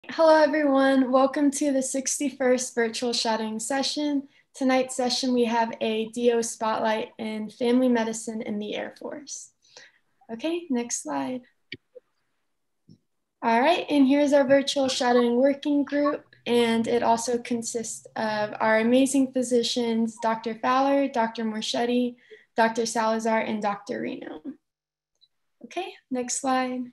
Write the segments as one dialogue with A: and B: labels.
A: Hello, everyone. Welcome to the 61st virtual shadowing session. Tonight's session, we have a DO spotlight in family medicine in the Air Force. Okay, next slide. All right, and here's our virtual shadowing working group, and it also consists of our amazing physicians, Dr. Fowler, Dr. Morchetti, Dr. Salazar, and Dr. Reno. Okay, next slide.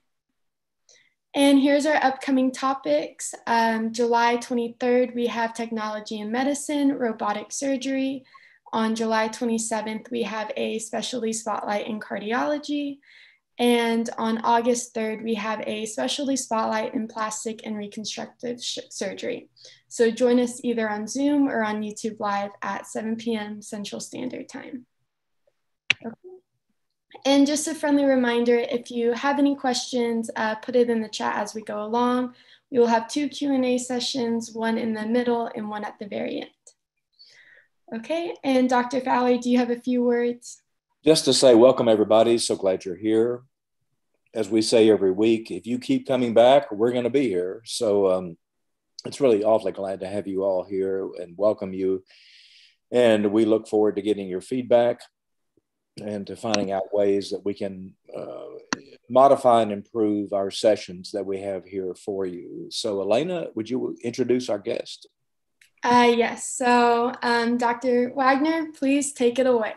A: And here's our upcoming topics. July 23rd, we have technology in medicine, robotic surgery. On July 27th, we have a specialty spotlight in cardiology. And on August 3rd, we have a specialty spotlight in plastic and reconstructive surgery. So join us either on Zoom or on YouTube Live at 7 p.m. Central Standard Time. Okay. And just a friendly reminder, if you have any questions, put it in the chat as we go along. We will have 2 Q&A sessions, one in the middle and one at the very end. Okay, and Dr. Fowler, do you have a few words?
B: Just to say welcome, everybody. So glad you're here. As we say every week, if you keep coming back, we're going to be here. So it's really awfully glad to have you all here and welcome you. And we look forward to getting your feedback and to finding out ways that we can modify and improve our sessions that we have here for you. So Elena, would you introduce our guest?
A: Yes, so Dr. Wagner, please take it away.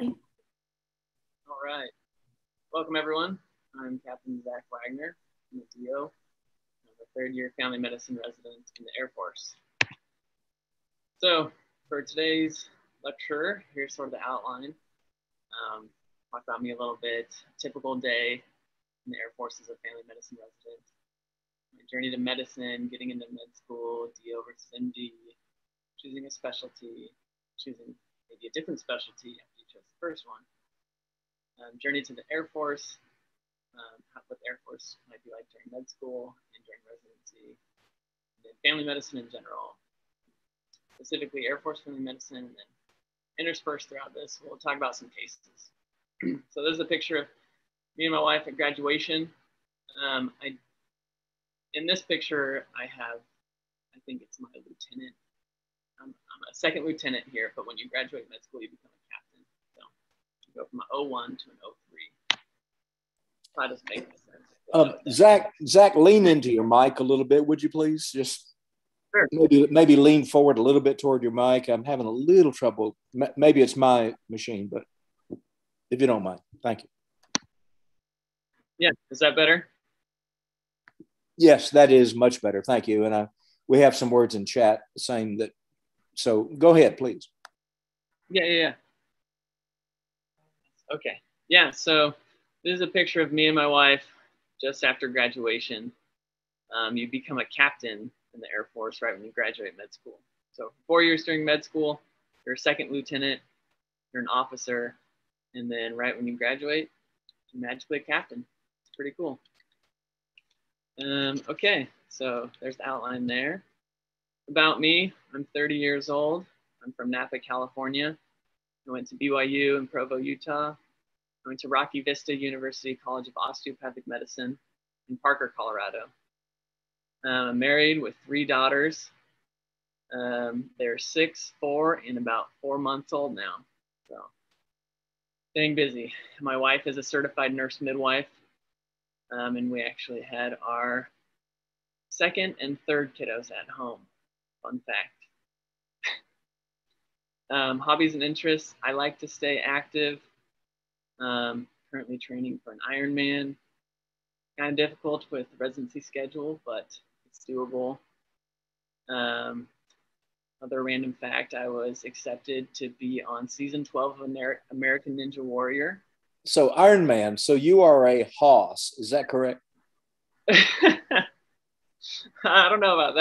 C: All right. Welcome, everyone. I'm Captain Zach Wagner. I'm a DO. I'm a third-year family medicine resident in the Air Force. So for today's lecture, here's sort of the outline. Talk about me a little bit, typical day in the Air Force as a family medicine resident, my journey to medicine, getting into med school, DO versus MD, choosing a specialty, choosing maybe a different specialty after you chose the first one, journey to the Air Force, what the Air Force might be like during med school and during residency, and then family medicine in general, specifically Air Force family medicine, and then interspersed throughout this, we'll talk about some cases. So there's a picture of me and my wife at graduation. In this picture, I think it's my lieutenant. I'm a second lieutenant here, but when you graduate med school, you become a captain. So you go from an 01 to an 03. That doesn't make any
B: sense. Zach, lean into your mic a little bit, would you please? Just
C: sure.
B: Maybe lean forward a little bit toward your mic. I'm having a little trouble. Maybe it's my machine, but if you don't mind, thank you.
C: Yeah, is that better?
B: Yes, that is much better. Thank you. And we have some words in chat saying that. So go ahead, please.
C: Yeah. Okay. Yeah. So this is a picture of me and my wife just after graduation. You become a captain in the Air Force right when you graduate med school. So 4 years during med school, you're a second lieutenant, you're an officer, and then right when you graduate, you're magically a captain. It's pretty cool. Okay, so there's the outline there. About me, I'm 30 years old. I'm from Napa, California. I went to BYU in Provo, Utah. I went to Rocky Vista University College of Osteopathic Medicine in Parker, Colorado. I'm married with 3 daughters. They're 6, 4, and about 4 months old now. So staying busy. My wife is a certified nurse midwife. And we actually had our 2nd and 3rd kiddos at home. Fun fact. Hobbies and interests. I like to stay active. Currently training for an Ironman. Kind of difficult with the residency schedule, but it's doable. Other random fact, I was accepted to be on season 12 of American Ninja Warrior.
B: So Ironman, so you are a hoss, is that correct?
C: I don't know about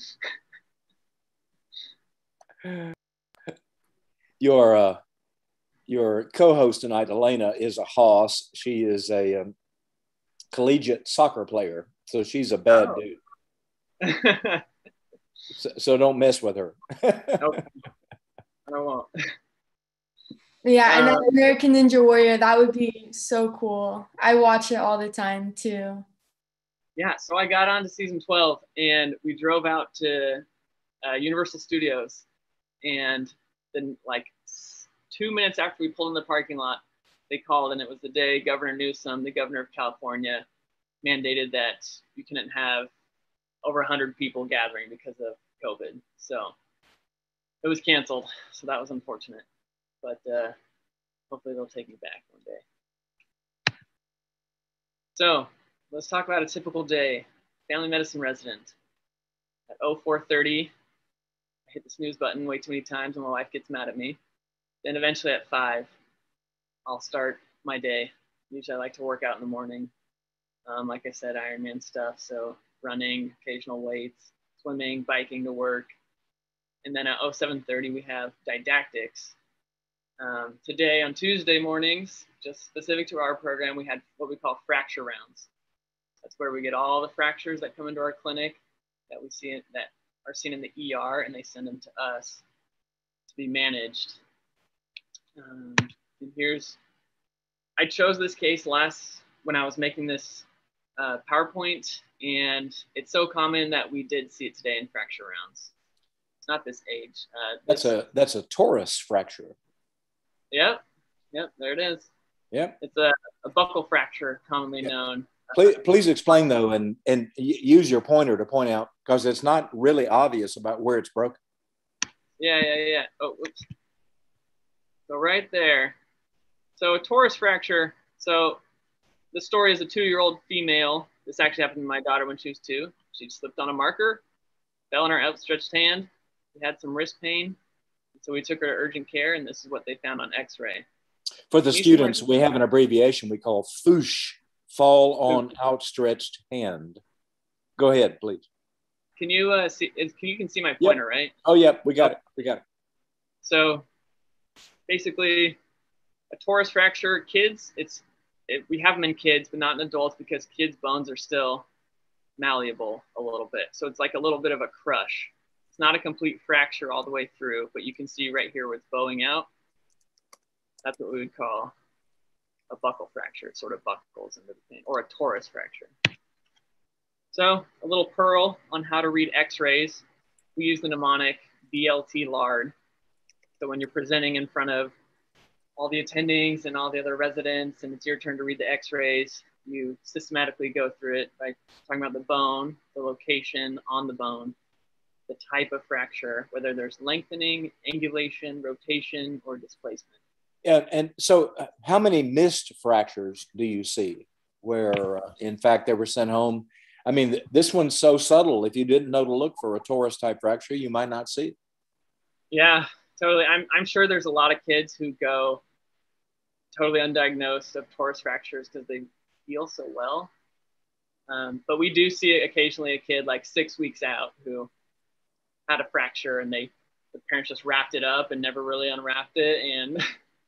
B: that. Your co-host tonight, Elena, is a hoss. She is a collegiate soccer player, so she's a bad dude. So don't mess with her.
C: Nope. I won't.
A: Yeah, and then American Ninja Warrior, that would be so cool. I watch it all the time too.
C: yeah, so I got on to season 12 and we drove out to Universal Studios. And then, like 2 minutes after we pulled in the parking lot, they called, and it was the day Governor Newsom, the governor of California, mandated that you couldn't have over 100 people gathering because of COVID. So it was canceled. So that was unfortunate. But hopefully they'll take me back one day. So let's talk about a typical day. Family medicine resident. At 04:30, I hit the snooze button way too many times and my wife gets mad at me. Then eventually at 5, I'll start my day. Usually I like to work out in the morning. Like I said, Ironman stuff. So running, occasional weights, swimming, biking to work. And then at 07:30, we have didactics. Today on Tuesday mornings, just specific to our program, we had what we call fracture rounds. That's where we get all the fractures that come into our clinic that we see that are seen in the ER, and they send them to us to be managed. And I chose this case when I was making this PowerPoint, and it's so common that we did see it today in fracture rounds. It's not this age.
B: That's a torus fracture.
C: Yep, there it is.
B: Yep.
C: It's a buccal fracture, commonly known.
B: Please explain though, and use your pointer to point out, because it's not really obvious about where it's broken.
C: Yeah. Oh, whoops. So right there. So a torus fracture. So the story is a 2-year-old female. This actually happened to my daughter when she was 2. She slipped on a marker, fell on her outstretched hand. She had some wrist pain. So we took her to urgent care, and this is what they found on x-ray.
B: For the students, we have an abbreviation we call FOOSH, fall on outstretched hand. Go ahead, please.
C: Can you see? You can see my pointer, right?
B: Oh, yep, we got it.
C: So basically, a torus fracture, kids, we have them in kids, but not in adults, because kids' bones are still malleable a little bit. So it's like a little bit of a crush. It's not a complete fracture all the way through, but you can see right here where it's bowing out. That's what we would call a buccal fracture. It sort of buckles into the thing, or a torus fracture. So a little pearl on how to read x-rays. We use the mnemonic BLT LARD. So when you're presenting in front of all the attendings and all the other residents, and it's your turn to read the x-rays, you systematically go through it by talking about the bone, the location on the bone, the type of fracture, whether there's lengthening, angulation, rotation, or displacement.
B: Yeah, and so how many missed fractures do you see where, in fact, they were sent home? I mean, this one's so subtle. If you didn't know to look for a torus type fracture, you might not see it.
C: Yeah, totally. I'm sure there's a lot of kids who go totally undiagnosed of torus fractures because they heal so well. But we do see occasionally a kid like 6 weeks out who had a fracture, and the parents just wrapped it up and never really unwrapped it. And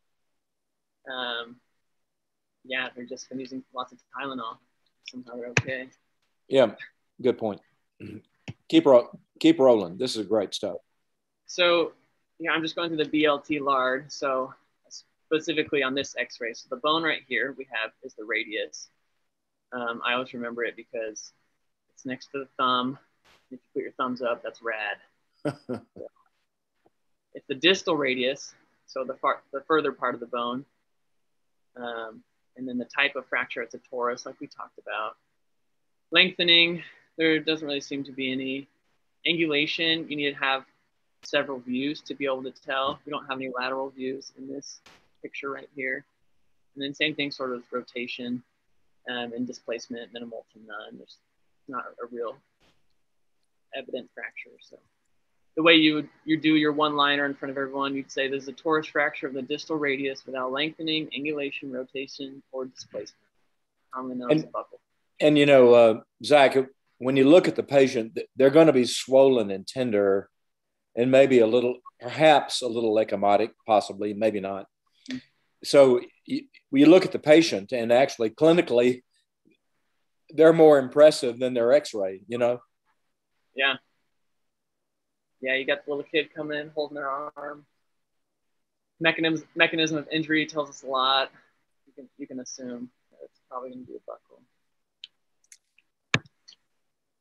C: yeah, they're just been using lots of Tylenol. Somehow they're okay.
B: Yeah, good point. Keep rolling. This is great stuff.
C: So yeah, I'm just going through the BLT LARD. So specifically on this x-ray, so the bone right here we have is the radius. I always remember it because it's next to the thumb. If you put your thumbs up, that's rad. So, it's the distal radius, so the further part of the bone. And then the type of fracture, it's a torus, like we talked about. Lengthening, there doesn't really seem to be any. Angulation, you need to have several views to be able to tell. We don't have any lateral views in this picture right here. And then same thing sort of with rotation and displacement, minimal to none. There's not a real evident fracture. So the way you do your one-liner in front of everyone, you'd say there's a torus fracture of the distal radius without lengthening, angulation, rotation, or displacement, commonly known as a buckle.
B: And you know, Zach, when you look at the patient, they're going to be swollen and tender, and maybe perhaps a little ecchymotic, possibly, maybe not. So you look at the patient, and actually clinically, they're more impressive than their x-ray, you know?
C: Yeah. Yeah, you got the little kid coming in, holding their arm. Mechanism of injury tells us a lot. You can assume that it's probably going to be a buckle.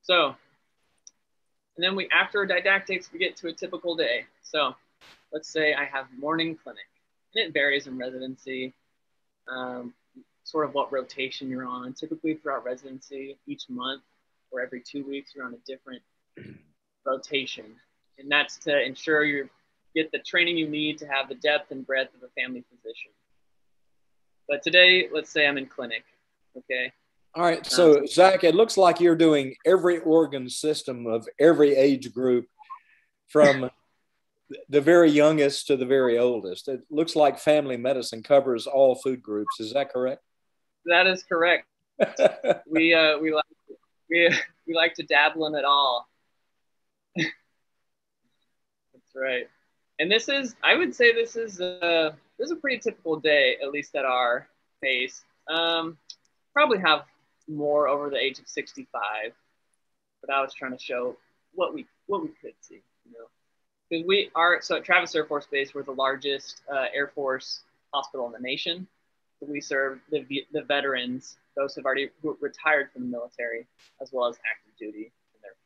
C: So, and then after didactics, we get to a typical day. So let's say I have morning clinic, and it varies in residency, sort of what rotation you're on. Typically throughout residency, each month or every 2 weeks, you're on a different rotation. And that's to ensure you get the training you need to have the depth and breadth of a family physician. But today, let's say I'm in clinic, okay?
B: All right, so Zach, it looks like you're doing every organ system of every age group from the very youngest to the very oldest. It looks like family medicine covers all food groups. Is that correct?
C: That is correct. we like to dabble in it all. That's right. And I would say this is a pretty typical day, at least at our base. Probably have more over the age of 65, but I was trying to show what we could see, because so at Travis Air Force Base, we're the largest Air Force hospital in the nation. So we serve the veterans, those who've already retired from the military, as well as active duty and their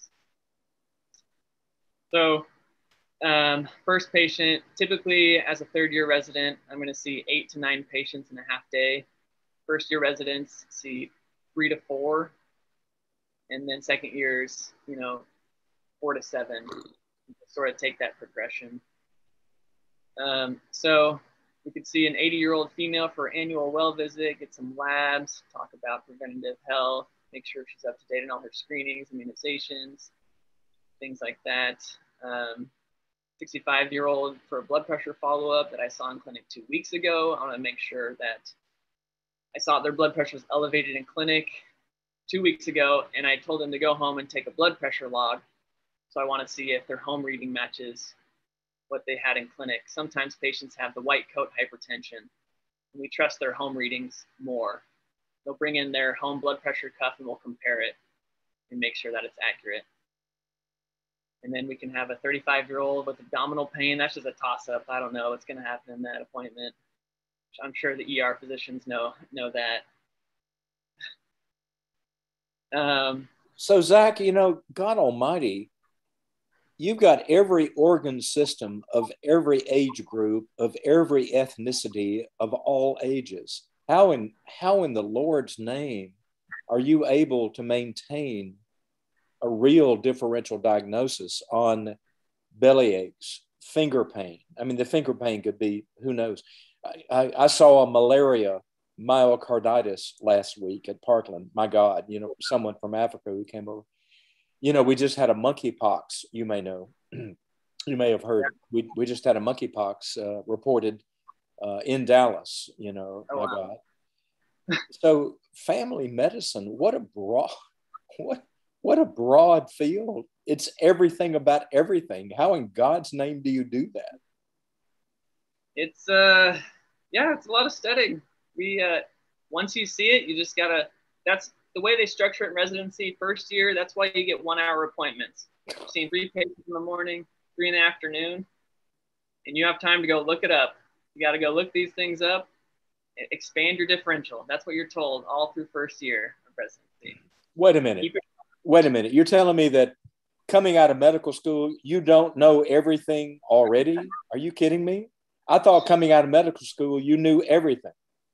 C: families. So first patient, typically as a third-year resident, I'm going to see 8 to 9 patients in a half day. First-year residents see 3 to 4, and then second years, 4 to 7. Sort of take that progression. So we could see an 80-year-old female for annual well visit, get some labs, talk about preventative health, make sure she's up to date on all her screenings, immunizations, things like that. 65-year-old for a blood pressure follow-up that I saw in clinic 2 weeks ago. I want to make sure that I saw their blood pressure was elevated in clinic 2 weeks ago, and I told them to go home and take a blood pressure log. So I want to see if their home reading matches what they had in clinic. Sometimes patients have the white coat hypertension, and we trust their home readings more. They'll bring in their home blood pressure cuff, and we'll compare it and make sure that it's accurate. And then we can have a 35-year-old with abdominal pain. That's just a toss-up. I don't know what's going to happen in that appointment. I'm sure the ER physicians know that.
B: So Zach, God Almighty, you've got every organ system of every age group, of every ethnicity, of all ages. How in the Lord's name are you able to maintain a real differential diagnosis on belly aches, finger pain? I mean, the finger pain could be, who knows? I saw a malaria myocarditis last week at Parkland. My God, someone from Africa who came over. We just had a monkeypox, you may know. You may have heard. We just had a monkeypox reported in Dallas,
C: Oh,
B: my
C: wow.
B: God. So family medicine, what a broad field. It's everything about everything. How in God's name do you do that?
C: It's it's a lot of studying. Once you see it, you just gotta. That's the way they structure it in residency. First year, that's why you get 1-hour appointments. You're seeing 3 patients in the morning, 3 in the afternoon, and you have time to go look it up. You got to go look these things up, expand your differential. That's what you're told all through first year of residency.
B: Wait a minute. You're telling me that coming out of medical school, you don't know everything already? Are you kidding me? I thought coming out of medical school, you knew everything.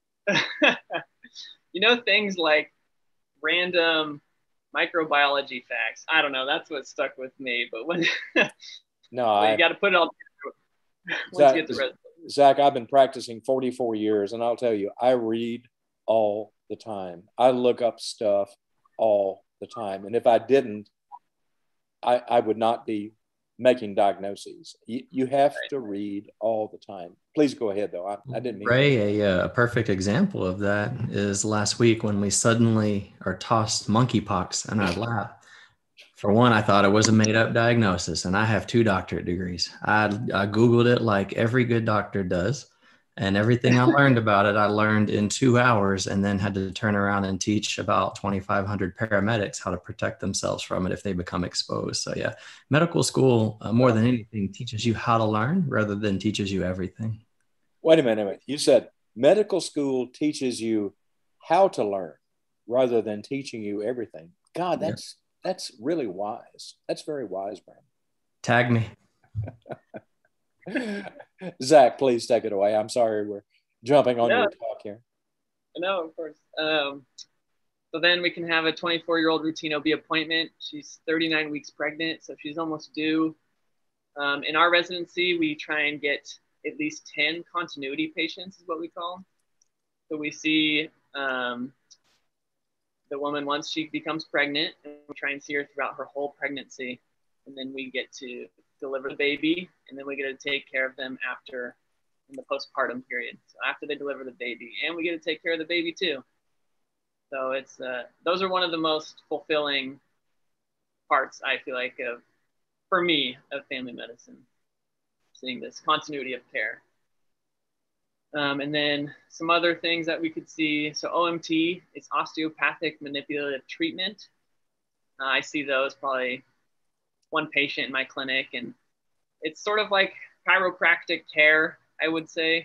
C: Things like random microbiology facts. I don't know. That's what stuck with me. But when
B: no,
C: you got to put it all together once you get to residency.
B: Zach, I've been practicing 44 years, and I'll tell you, I read all the time. I look up stuff all the time. And if I didn't, I would not be making diagnoses. You have to read all the time. Please go ahead, though. I didn't mean
D: Ray, a perfect example of that is last week when we suddenly are tossed monkeypox in our lab. For one, I thought it was a made-up diagnosis, and I have 2 doctorate degrees. I Googled it like every good doctor does, and everything I learned about it, I learned in 2 hours, and then had to turn around and teach about 2,500 paramedics how to protect themselves from it if they become exposed. So yeah, medical school, more than anything, teaches you how to learn rather than teaches you everything.
B: Wait a minute. You said medical school teaches you how to learn rather than teaching you everything. God, That's really wise. That's very wise,
D: Tag me.
B: Brandon. Zach, please take it away. I'm sorry we're jumping on your talk here.
C: No, of course. So then we can have a 24-year-old routine OB appointment. She's 39 weeks pregnant, so she's almost due. In our residency, we try and get at least 10 continuity patients is what we call them. So we see the woman once she becomes pregnant, and we try and see her throughout her whole pregnancy. And then we get to deliver the baby, and then we get to take care of them after in the postpartum period. So after they deliver the baby, and we get to take care of the baby too. So it's those are one of the most fulfilling parts, I feel like, for me, of family medicine, seeing this continuity of care. And then some other things that we could see. So OMT is osteopathic manipulative treatment. I see those probably one patient in my clinic, and it's sort of like chiropractic care, I would say.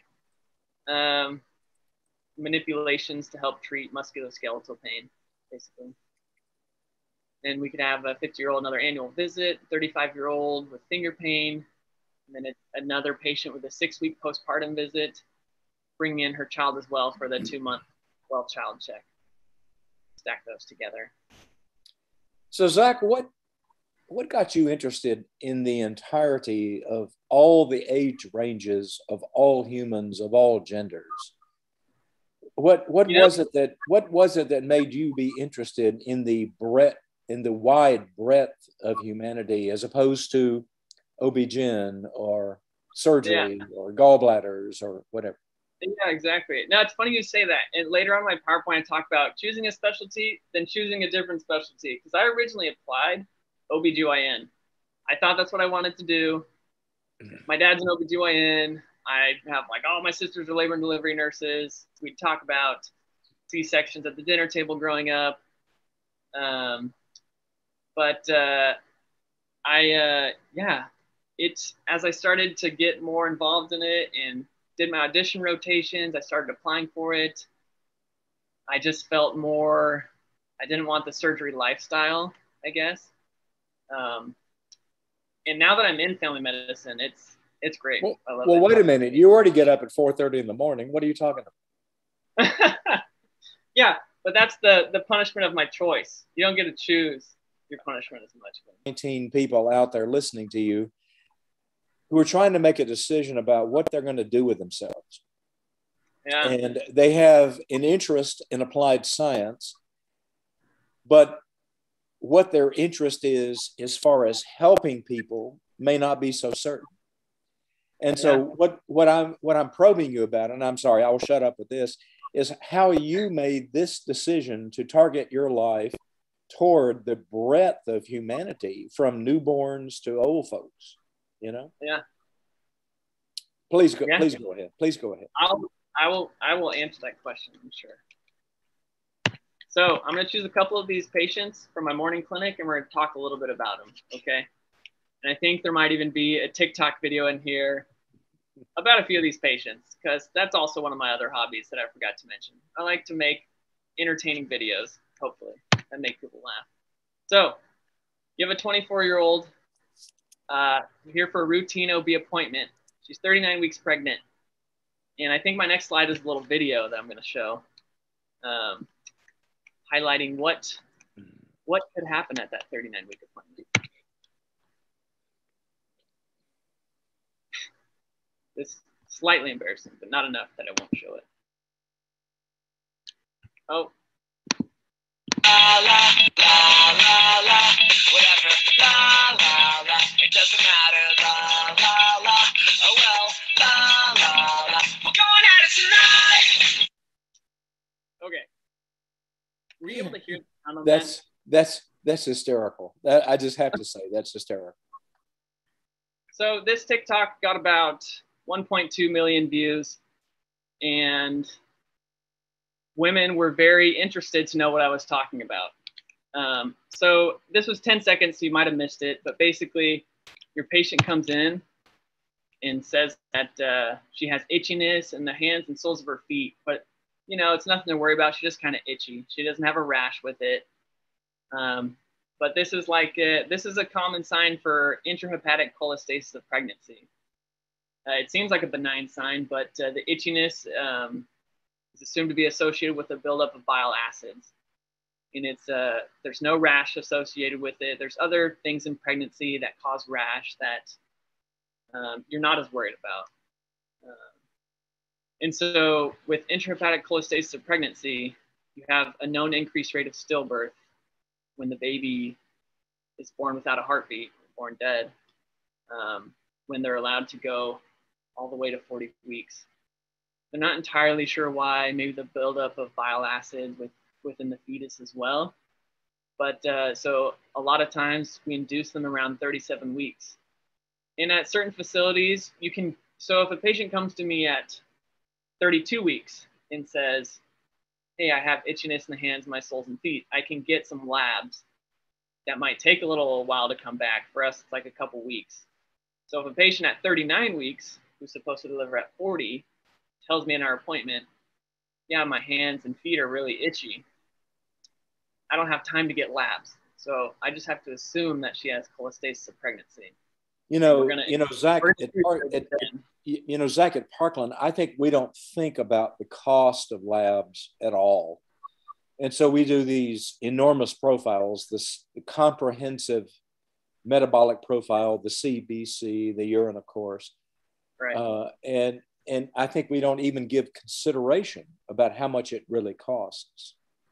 C: Manipulations to help treat musculoskeletal pain, basically. And we could have a 50-year-old, another annual visit, 35-year-old with finger pain, and then another patient with a 6-week postpartum visit, bringing in her child as well for the 2-month well-child check. Stack those together.
B: So Zach, what got you interested in the entirety of all the age ranges of all humans of all genders? What was it that made you be interested in the wide breadth of humanity as opposed to OB-GYN or surgery or gallbladders or whatever?
C: Yeah, exactly. Now, it's funny you say that. And later on in my PowerPoint, I talk about choosing a specialty, then choosing a different specialty. Because I originally applied OB-GYN. I thought that's what I wanted to do. My dad's an OB-GYN. I have like all my sisters are labor and delivery nurses. We'd talk about C-sections at the dinner table growing up. It's as I started to get more involved in it and did my audition rotations, I started applying for it. I just felt more, I didn't want the surgery lifestyle, I guess. And now that I'm in family medicine, it's great.
B: Well,
C: I love
B: well
C: it.
B: wait a minute. You already get up at 4:30 in the morning. What are you talking about?
C: Yeah, but that's the punishment of my choice. You don't get to choose your punishment as much.
B: 19 people out there listening to you who are trying to make a decision about what they're going to do with themselves.
C: Yeah.
B: And they have an interest in applied science, but what their interest is as far as helping people may not be so certain. And so what I'm probing you about, and I'm sorry, I will shut up with this, is how you made this decision to target your life toward the breadth of humanity, from newborns to old folks, you know?
C: Yeah.
B: Please go ahead. Please go ahead.
C: I will answer that question, I'm sure. So I'm going to choose a couple of these patients from my morning clinic, and we're going to talk a little bit about them, okay? And I think there might even be a TikTok video in here about a few of these patients, because that's also one of my other hobbies that I forgot to mention. I like to make entertaining videos, hopefully, that make people laugh. So you have a 24-year-old here for a routine OB appointment. She's 39 weeks pregnant. And I think my next slide is a little video that I'm going to show, highlighting what could happen at that 39-week appointment. It's slightly embarrassing, but not enough that I won't show it. Oh. La, la, la, la, la, whatever. La, la, la, it doesn't matter. La, la, la, oh well. La, la, la, we're going at it tonight. Okay. Were you able to hear the sound on that?
B: That's hysterical. I just have to say, that's hysterical.
C: So this TikTok got about 1.2 million views, and women were very interested to know what I was talking about. So this was 10 seconds, so you might have missed it, but basically your patient comes in and says that she has itchiness in the hands and soles of her feet, but you know, it's nothing to worry about. She's just kind of itchy. She doesn't have a rash with it. But this is this is a common sign for intrahepatic cholestasis of pregnancy. It seems like a benign sign, but the itchiness is assumed to be associated with a buildup of bile acids. And there's no rash associated with it. There's other things in pregnancy that cause rash that you're not as worried about. And so with intrahepatic cholestasis of pregnancy, you have a known increased rate of stillbirth when the baby is born without a heartbeat, born dead, when they're allowed to go all the way to 40 weeks. They're not entirely sure why, maybe the buildup of bile acid within the fetus as well. But so a lot of times we induce them around 37 weeks. And at certain facilities, so if a patient comes to me at 32 weeks and says, hey, I have itchiness in the hands, my soles and feet, I can get some labs that might take a little while to come back. For us, it's like a couple weeks. So if a patient at 39 weeks, who's supposed to deliver at 40, tells me in our appointment, yeah, my hands and feet are really itchy, I don't have time to get labs. So I just have to assume that she has cholestasis of pregnancy.
B: Zach, Zach, at Parkland, I think we don't think about the cost of labs at all. And so we do these enormous profiles, the comprehensive metabolic profile, the CBC, the urine, of course.
C: Right.
B: And I think we don't even give consideration about how much it really costs.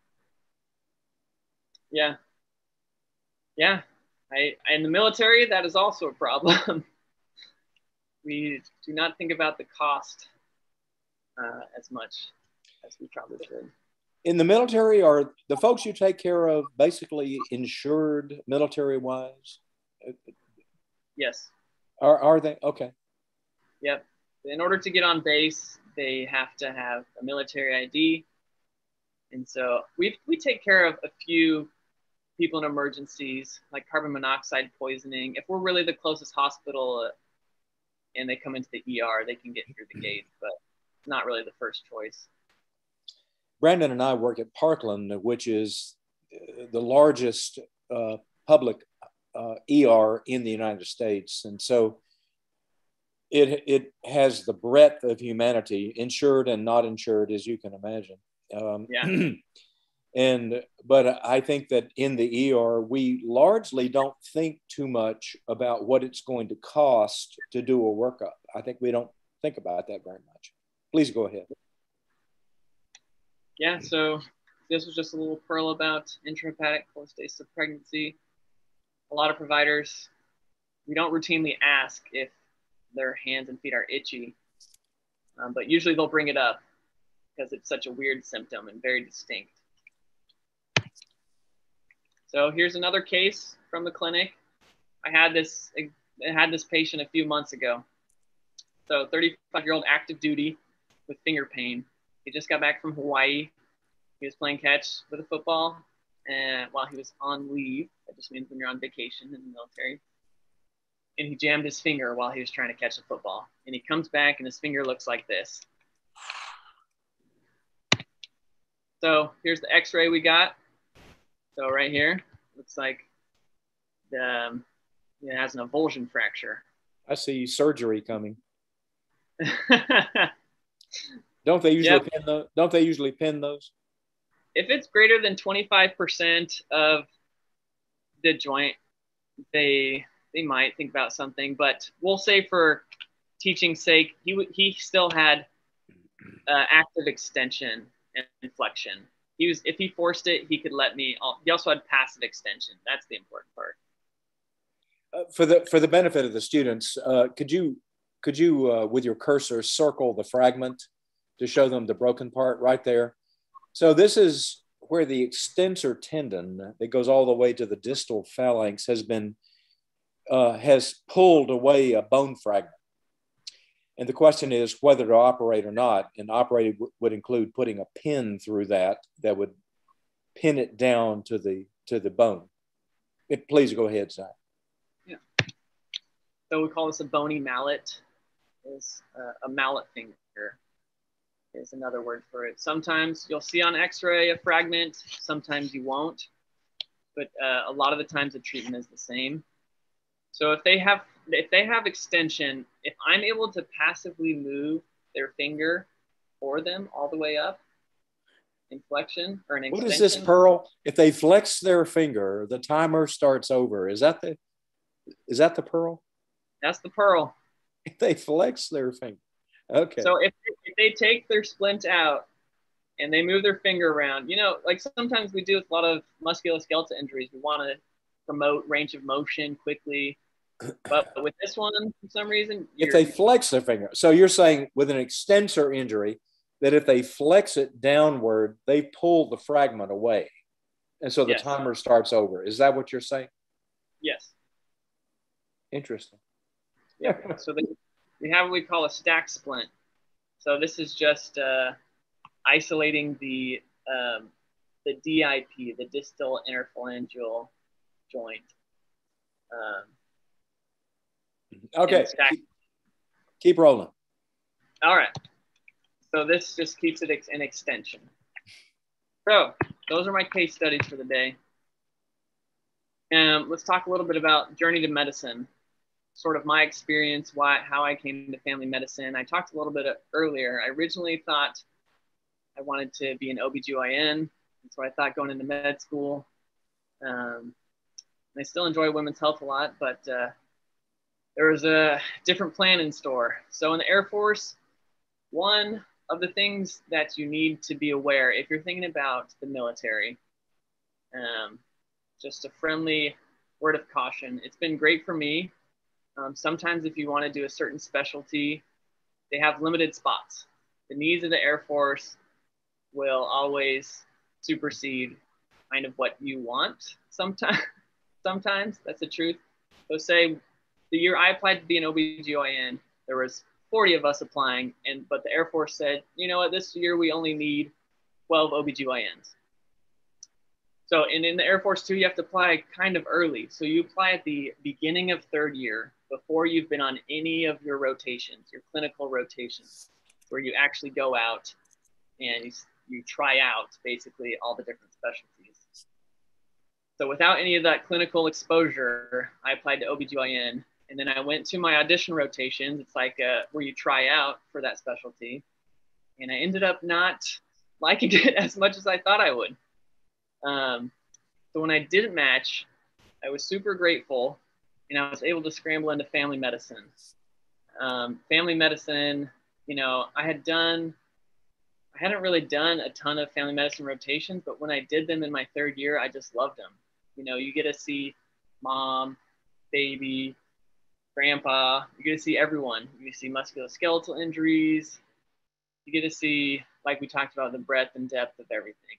C: Yeah. Yeah. In the military, that is also a problem. We do not think about the cost as much as we probably should.
B: In the military, are the folks you take care of basically insured military-wise?
C: Yes.
B: Are they? Okay.
C: Yep. In order to get on base, they have to have a military ID. And so we take care of a few people in emergencies, like carbon monoxide poisoning. If we're really the closest hospital and they come into the ER, they can get through the gate, but not really the first choice.
B: Brandon and I work at Parkland, which is the largest public ER in the United States. And so it has the breadth of humanity, insured and not insured, as you can imagine. But I think that in the ER, we largely don't think too much about what it's going to cost to do a workup. I think we don't think about that very much. Please go ahead.
C: Yeah, so this was just a little pearl about intrahepatic cholestasis of pregnancy. A lot of providers, we don't routinely ask if their hands and feet are itchy, but usually they'll bring it up because it's such a weird symptom and very distinct. So here's another case from the clinic. I had this patient a few months ago. So 35-year-old active duty with finger pain. He just got back from Hawaii. He was playing catch with a football and while he was on leave. That just means when you're on vacation in the military. And he jammed his finger while he was trying to catch the football. And he comes back and his finger looks like this. So here's the x-ray we got. So right here, looks like it has an avulsion fracture.
B: I see surgery coming. Don't they usually pin those?
C: If it's greater than 25% of the joint, they might think about something. But we'll say for teaching's sake, he still had active extension and flexion. If he forced it, he could let me. He also had passive extension. That's the important part.
B: For the benefit of the students, could you with your cursor circle the fragment to show them the broken part right there? So this is where the extensor tendon that goes all the way to the distal phalanx has pulled away a bone fragment. And the question is whether to operate or not. And operating would include putting a pin through that would pin it down to the bone. Please go ahead, Zach.
C: Yeah. So we call this a bony mallet. It's a mallet finger is another word for it. Sometimes you'll see on x-ray a fragment, sometimes you won't. but a lot of the times the treatment is the same. So if they have extension, if I'm able to passively move their finger for them all the way up in flexion or an extension.
B: What is this, Pearl? If they flex their finger, the timer starts over. Is that the Pearl?
C: That's the Pearl.
B: If they flex their finger. Okay.
C: So if they take their splint out and they move their finger around, you know, like sometimes we do with a lot of musculoskeletal injuries. We want to promote range of motion quickly. But with this one, for some reason,
B: if they flex their finger. So you're saying with an extensor injury that if they flex it downward, they pull the fragment away. And so the
C: Yes.
B: timer starts over. Is that what you're saying?
C: Yes.
B: Interesting.
C: Yeah. So we have what we call a stack splint. So this is just isolating the DIP, the distal interphalangeal joint.
B: Okay. Keep rolling.
C: All right. So this just keeps it an extension. So those are my case studies for the day. Let's talk a little bit about journey to medicine, sort of my experience, how I came to family medicine. I talked a little bit earlier. I originally thought I wanted to be an OBGYN. That's what I thought going into med school. And I still enjoy women's health a lot, but there was a different plan in store. So in the Air Force, one of the things that you need to be aware if you're thinking about the military, just a friendly word of caution. It's been great for me. Sometimes if you want to do a certain specialty, they have limited spots. The needs of the Air Force will always supersede kind of what you want sometimes. That's the truth. So say the year I applied to be an OBGYN, there was 40 of us applying, but the Air Force said, you know what, this year we only need 12 OBGYNs. So in the Air Force too, you have to apply kind of early. So you apply at the beginning of third year before you've been on any of your rotations, your clinical rotations, where you actually go out and you try out basically all the different specialties. So without any of that clinical exposure, I applied to OBGYN, and then I went to my audition rotations. It's like where you try out for that specialty. And I ended up not liking it as much as I thought I would. So when I didn't match, I was super grateful, and I was able to scramble into family medicine. Family medicine, you know, I hadn't really done a ton of family medicine rotations, but when I did them in my third year, I just loved them. You know, you get to see mom, baby, grandpa, you get to see everyone. You get to see musculoskeletal injuries. You get to see, like we talked about, the breadth and depth of everything.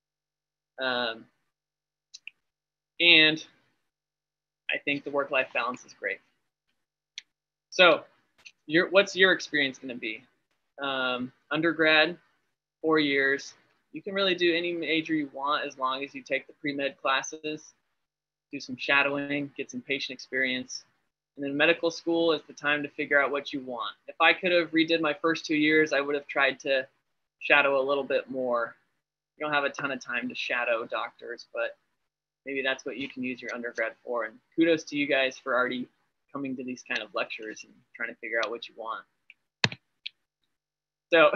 C: And I think the work-life balance is great. So what's your experience going to be? Undergrad, 4 years. You can really do any major you want as long as you take the pre-med classes, do some shadowing, get some patient experience. And then medical school is the time to figure out what you want. If I could have redid my first 2 years, I would have tried to shadow a little bit more. You don't have a ton of time to shadow doctors, but maybe that's what you can use your undergrad for. And kudos to you guys for already coming to these kind of lectures and trying to figure out what you want. So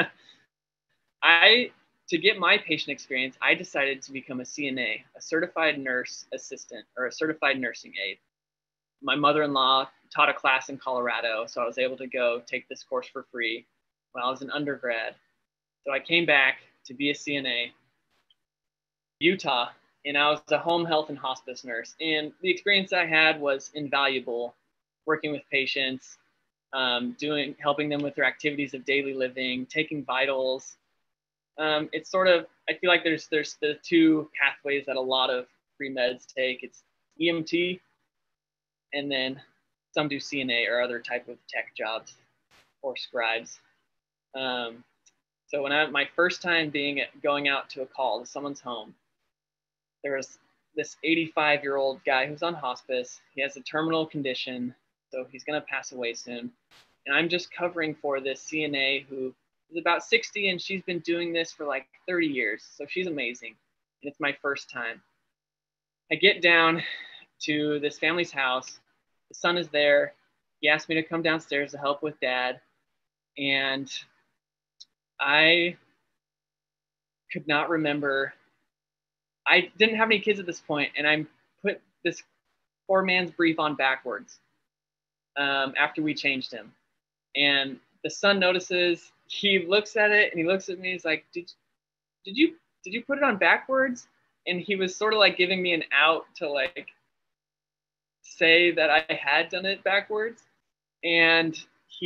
C: to get my patient experience, I decided to become a CNA, a certified nurse assistant, or a certified nursing aide. My mother-in-law taught a class in Colorado, so I was able to go take this course for free when I was an undergrad. So I came back to be a CNA, Utah, and I was a home health and hospice nurse. And the experience I had was invaluable, working with patients, helping them with their activities of daily living, taking vitals. It's sort of, I feel like there's the two pathways that a lot of pre-meds take. It's EMT, and then some do CNA or other type of tech jobs or scribes. So when my first time going out to a call to someone's home, there was this 85-year-old guy who's on hospice. He has a terminal condition, so he's going to pass away soon. And I'm just covering for this CNA who is about 60, and she's been doing this for like 30 years. So she's amazing. And it's my first time. I get down to this family's house. The son is there. He asked me to come downstairs to help with dad. And I could not remember. I didn't have any kids at this point, and I put this poor man's brief on backwards after we changed him. And the son notices, he looks at it and he looks at me, he's like, did you put it on backwards? And he was sort of like giving me an out to like say that I had done it backwards. And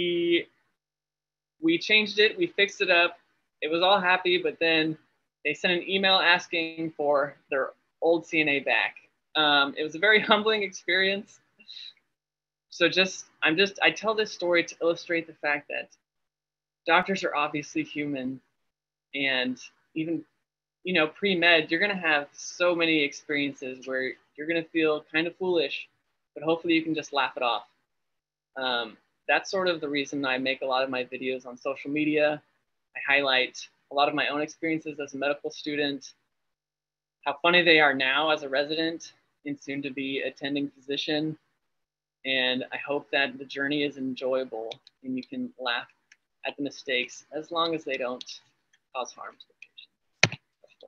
C: we changed it, we fixed it up. It was all happy, but then they sent an email asking for their old CNA back. It was a very humbling experience. So I tell this story to illustrate the fact that doctors are obviously human, and even, you know, pre-med, you're gonna have so many experiences where you're gonna feel kind of foolish, but hopefully you can just laugh it off. That's sort of the reason I make a lot of my videos on social media. I highlight a lot of my own experiences as a medical student, how funny they are now as a resident and soon to be attending physician. And I hope that the journey is enjoyable and you can laugh at the mistakes as long as they don't cause harm to the patient.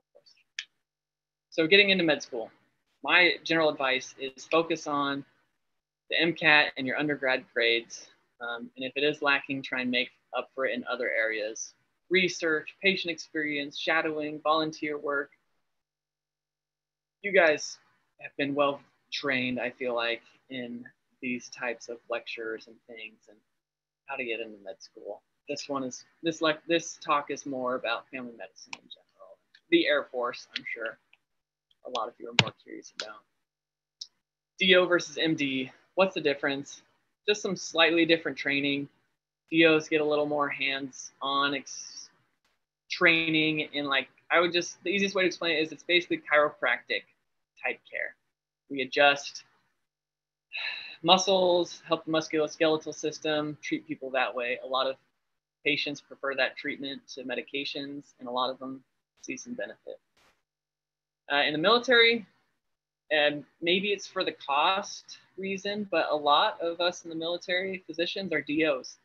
C: So getting into med school, my general advice is focus on the MCAT and your undergrad grades. And if it is lacking, try and make up for it in other areas. Research, patient experience, shadowing, volunteer work. You guys have been well trained, I feel like, in these types of lectures and things and how to get into med school. This talk is more about family medicine in general. The Air Force, I'm sure a lot of you are more curious about. DO versus MD, what's the difference? Just some slightly different training. DOs get a little more hands-on training, and like the easiest way to explain it is it's basically chiropractic type care. We adjust muscles, help the musculoskeletal system, treat people that way. A lot of patients prefer that treatment to medications, and a lot of them see some benefit. In the military, and maybe it's for the cost reason, but a lot of us in the military physicians are DOs.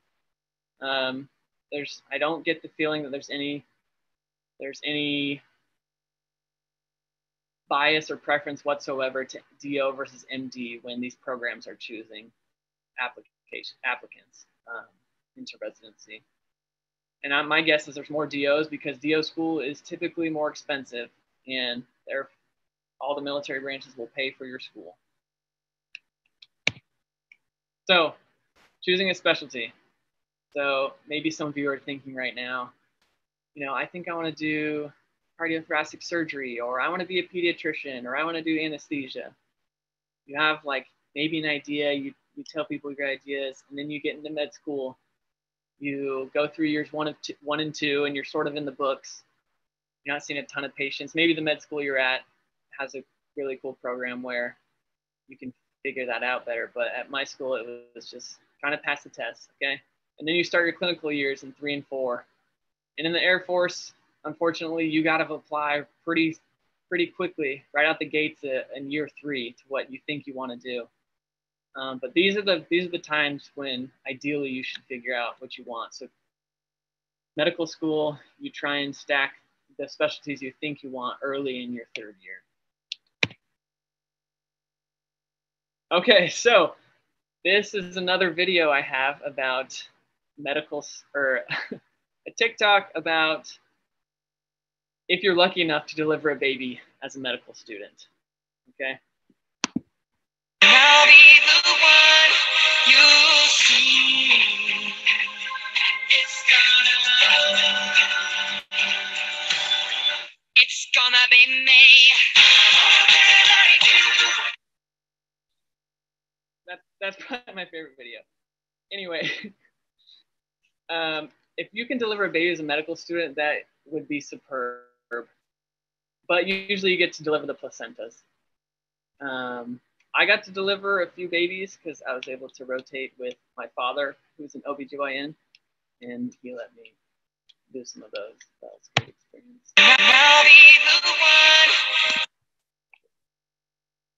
C: I don't get the feeling that there's any bias or preference whatsoever to DO versus MD when these programs are choosing applicants into residency. And my guess is there's more DOs because DO school is typically more expensive, and all the military branches will pay for your school. So choosing a specialty. So maybe some of you are thinking right now, you know, I think I want to do cardiothoracic surgery, or I want to be a pediatrician, or I want to do anesthesia. You have like maybe an idea, you tell people your ideas, and then you get into med school. You go through years one and two, and you're sort of in the books. You're not seeing a ton of patients. Maybe the med school you're at has a really cool program where you can figure that out better. But at my school, it was just trying to pass the test, okay? And then you start your clinical years in 3 and 4. And in the Air Force, unfortunately, you got to apply pretty quickly, right out the gates in year 3 to what you think you want to do. But these are the times when ideally you should figure out what you want. So medical school, you try and stack the specialties you think you want early in your 3rd year. Okay, so this is another video I have about a TikTok about if you're lucky enough to deliver a baby as a medical student, okay? I'll be the one you'll see. It's gonna be me. That's probably my favorite video. Anyway, if you can deliver a baby as a medical student, that would be superb. But usually you get to deliver the placentas. I got to deliver a few babies because I was able to rotate with my father, who's an OBGYN, and he let me do some of those. That was a good experience. I'll be the one.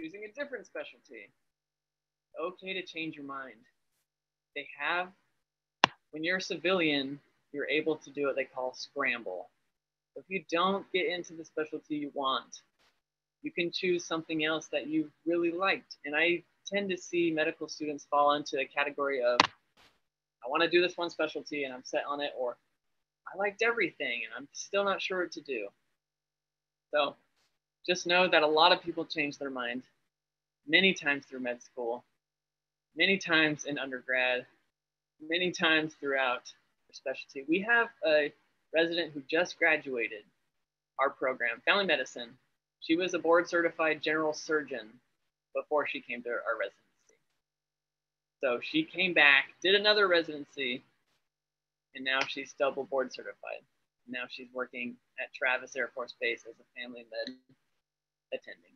C: choosing a different specialty. Okay to change your mind. They have, when you're a civilian, you're able to do what they call scramble. If you don't get into the specialty you want, you can choose something else that you really liked. And I tend to see medical students fall into a category of, I want to do this one specialty and I'm set on it, or I liked everything and I'm still not sure what to do. So just know that a lot of people change their mind many times through med school, many times in undergrad, many times throughout their specialty. We have a resident who just graduated our program, family medicine. She was a board certified general surgeon before she came to our residency. So she came back, did another residency, and now she's double board certified. Now she's working at Travis Air Force Base as a family med attending.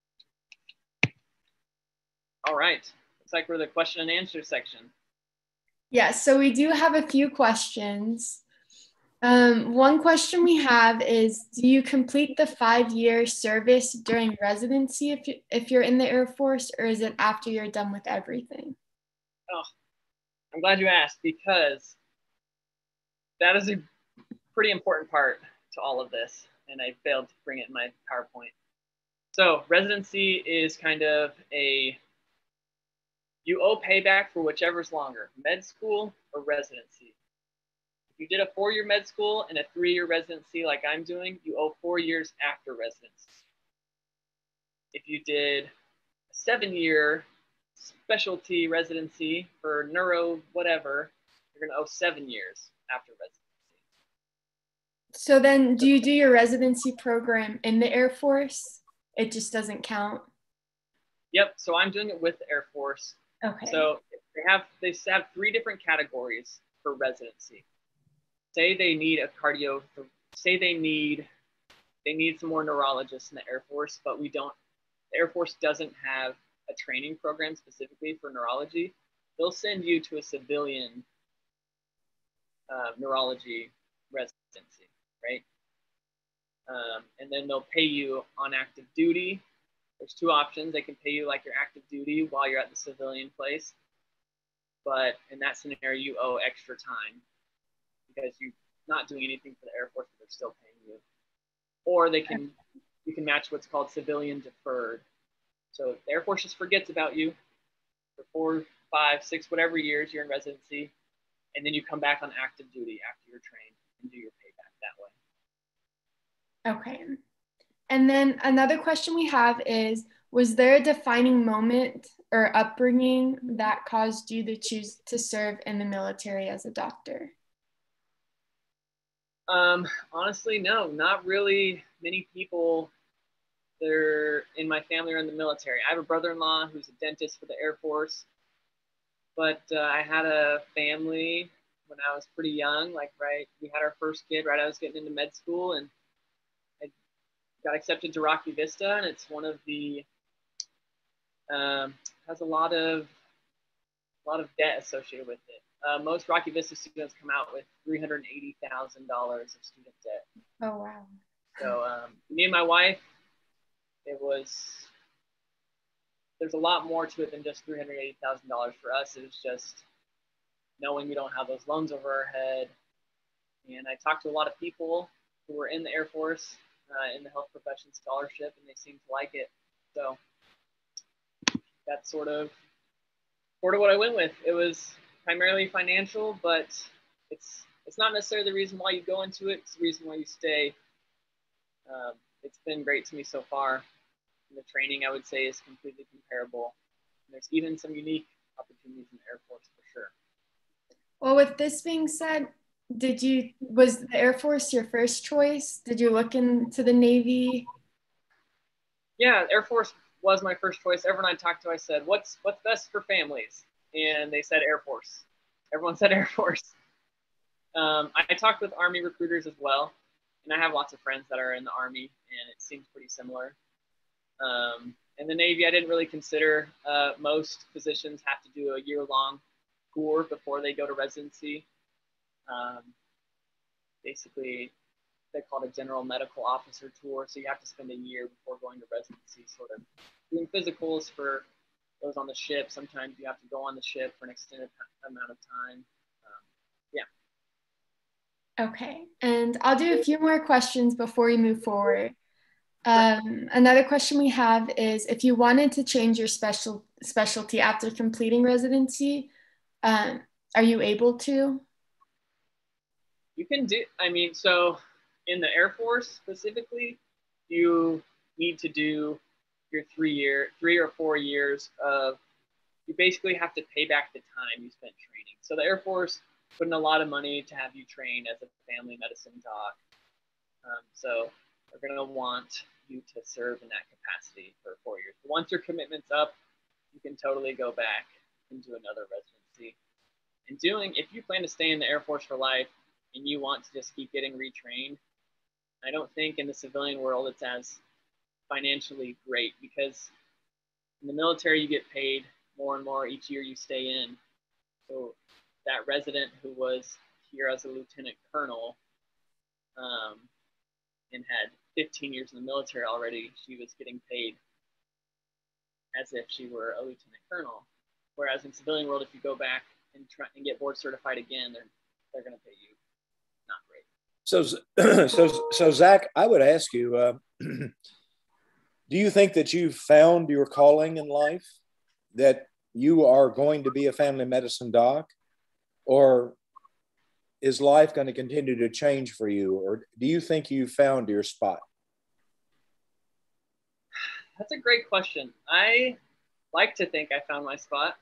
C: All right, looks like we're the question and answer section.
A: Yes, so we do have a few questions. One question we have is, do you complete the 5-year service during residency if you're in the Air Force, or is it after you're done with everything?
C: Oh, I'm glad you asked, because that is a pretty important part to all of this, and I failed to bring it in my PowerPoint. So residency is kind of you owe payback for whichever's longer, med school or residency. If you did a 4-year med school and a 3-year residency like I'm doing, you owe 4 years after residency. If you did a 7-year specialty residency for neuro whatever, you're going to owe 7 years after residency.
A: So then do you do your residency program in the Air Force? It just doesn't count?
C: Yep, so I'm doing it with the Air Force.
A: Okay.
C: So they have 3 different categories for residency. Say they need a cardio, say they need some more neurologists in the Air Force, but the Air Force doesn't have a training program specifically for neurology. They'll send you to a civilian neurology residency, right? And then they'll pay you on active duty. There's 2 options. They can pay you like your active duty while you're at the civilian place. But in that scenario, you owe extra time because you're not doing anything for the Air Force, but they're still paying you. Or you can match what's called civilian deferred. So the Air Force just forgets about you for 4, 5, 6, whatever years you're in residency, and then you come back on active duty after you're trained and do your payback that way.
A: Okay. And then another question we have is, was there a defining moment or upbringing that caused you to choose to serve in the military as a doctor?
C: Honestly, no, not really many people that are in my family are in the military. I have a brother-in-law who's a dentist for the Air Force, but I had a family when I was pretty young, we had our first kid right I was getting into med school, and I got accepted to Rocky Vista, and it's one of the has a lot of debt associated with it. Most Rocky Vista students come out with $380,000 of student debt.
A: Oh, wow.
C: So me and my wife, there's a lot more to it than just $380,000 for us. It was just knowing we don't have those loans over our head. And I talked to a lot of people who were in the Air Force in the health profession scholarship, and they seemed to like it. So that's sort of what I went with. It was primarily financial, but it's not necessarily the reason why you go into it. It's the reason why you stay. It's been great to me so far. And the training, I would say, is completely comparable. And there's even some unique opportunities in the Air Force for sure.
A: Well, with this being said, was the Air Force your first choice? Did you look into the Navy?
C: Yeah, Air Force was my first choice. Everyone I talked to, I said, what's best for families? And they said Air Force. Everyone said Air Force. I talked with Army recruiters as well, and I have lots of friends that are in the Army, and it seems pretty similar. In the Navy, I didn't really consider. Most physicians have to do a year-long tour before they go to residency. Basically, they call it a general medical officer tour, so you have to spend a year before going to residency, sort of doing physicals for those on the ship. Sometimes you have to go on the ship for an extended amount of time. Yeah.
A: Okay, and I'll do a few more questions before we move forward. Another question we have is, if you wanted to change your specialty after completing residency, are you able to?
C: You can do, I mean, so in the Air Force specifically, you need to do your 3 or 4 years of, you basically have to pay back the time you spent training. So the Air Force put in a lot of money to have you train as a family medicine doc. So they're going to want you to serve in that capacity for 4 years. But once your commitment's up, you can totally go back and do another residency. And if you plan to stay in the Air Force for life and you want to just keep getting retrained, I don't think in the civilian world it's as financially great, because in the military you get paid more and more each year you stay in. So that resident who was here as a lieutenant colonel and had 15 years in the military already, she was getting paid as if she were a lieutenant colonel. Whereas in civilian world, if you go back and try and get board certified again, they're going to pay you not great.
B: So Zach, I would ask you, do you think that you've found your calling in life, that you are going to be a family medicine doc, or is life going to continue to change for you? Or do you think you found your spot?
C: That's a great question. I like to think I found my spot.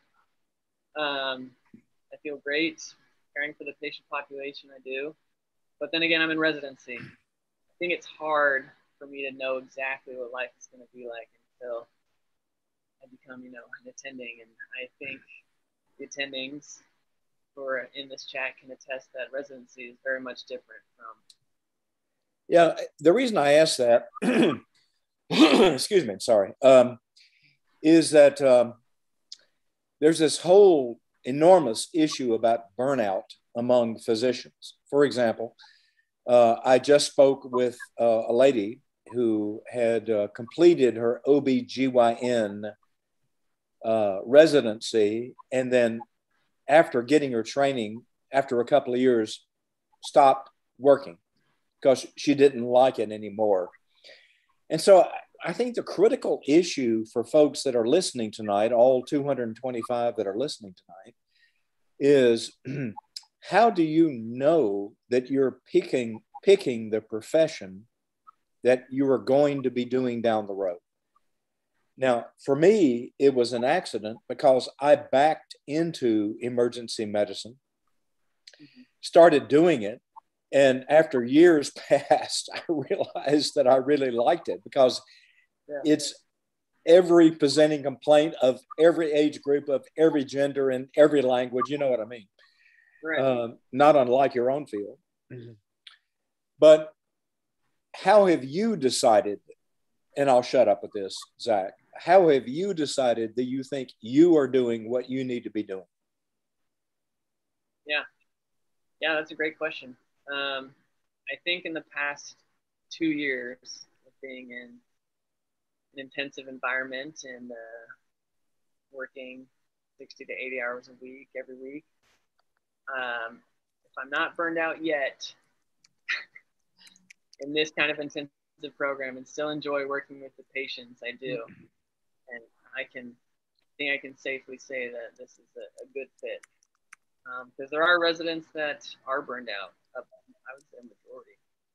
C: I feel great caring for the patient population I do. But then again, I'm in residency. I think it's hard for me to know exactly what life is going to be like until I become, an attending. And I think the attendings who are in this chat can attest that residency is very much different from.
B: Yeah, the reason I asked that, excuse me, sorry, is that there's this whole enormous issue about burnout among physicians. For example, I just spoke with a lady who had completed her OB/GYN residency, and then after getting her training, after a couple of years, stopped working because she didn't like it anymore. And so I think the critical issue for folks that are listening tonight, all 225 that are listening tonight, is how do you know that you're picking the profession that you are going to be doing down the road? Now, for me, it was an accident because I backed into emergency medicine, started doing it, and after years passed, I realized that I really liked it because it's every presenting complaint of every age group, of every gender, and every language. You know what I mean?
C: Right.
B: Not unlike your own field. But how have you decided, and I'll shut up with this, Zach, how have you decided that you think you are doing what you need to be doing?
C: Yeah, that's a great question. I think in the past 2 years of being in an intensive environment and working 60 to 80 hours a week, every week, if I'm not burned out yet in this kind of intensive program and still enjoy working with the patients, I do. And I think I can safely say that this is a good fit. Because there are residents that are burned out, I would say a majority.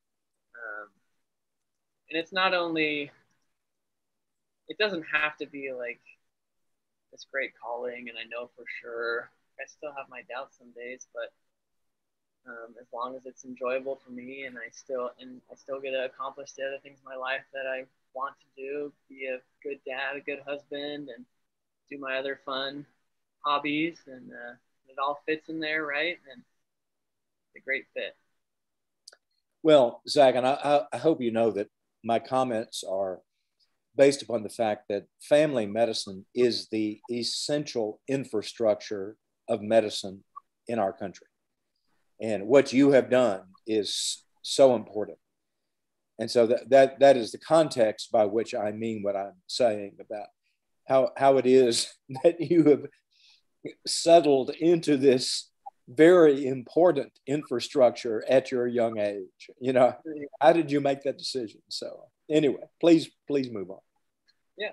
C: And it's not only, it doesn't have to be like this great calling, and I know for sure, I still have my doubts some days, but as long as it's enjoyable for me and I still get to accomplish the other things in my life that I want to do, be a good dad, a good husband, and do my other fun hobbies, and it all fits in there, right? And it's a great fit.
B: Well, Zach, and I hope you know that my comments are based upon the fact that family medicine is the essential infrastructure of medicine in our country. And what you have done is so important. And so that is the context by which I mean what I'm saying about how it is that you have settled into this very important infrastructure at your young age. You know, how did you make that decision? So anyway, please move on.
C: Yeah.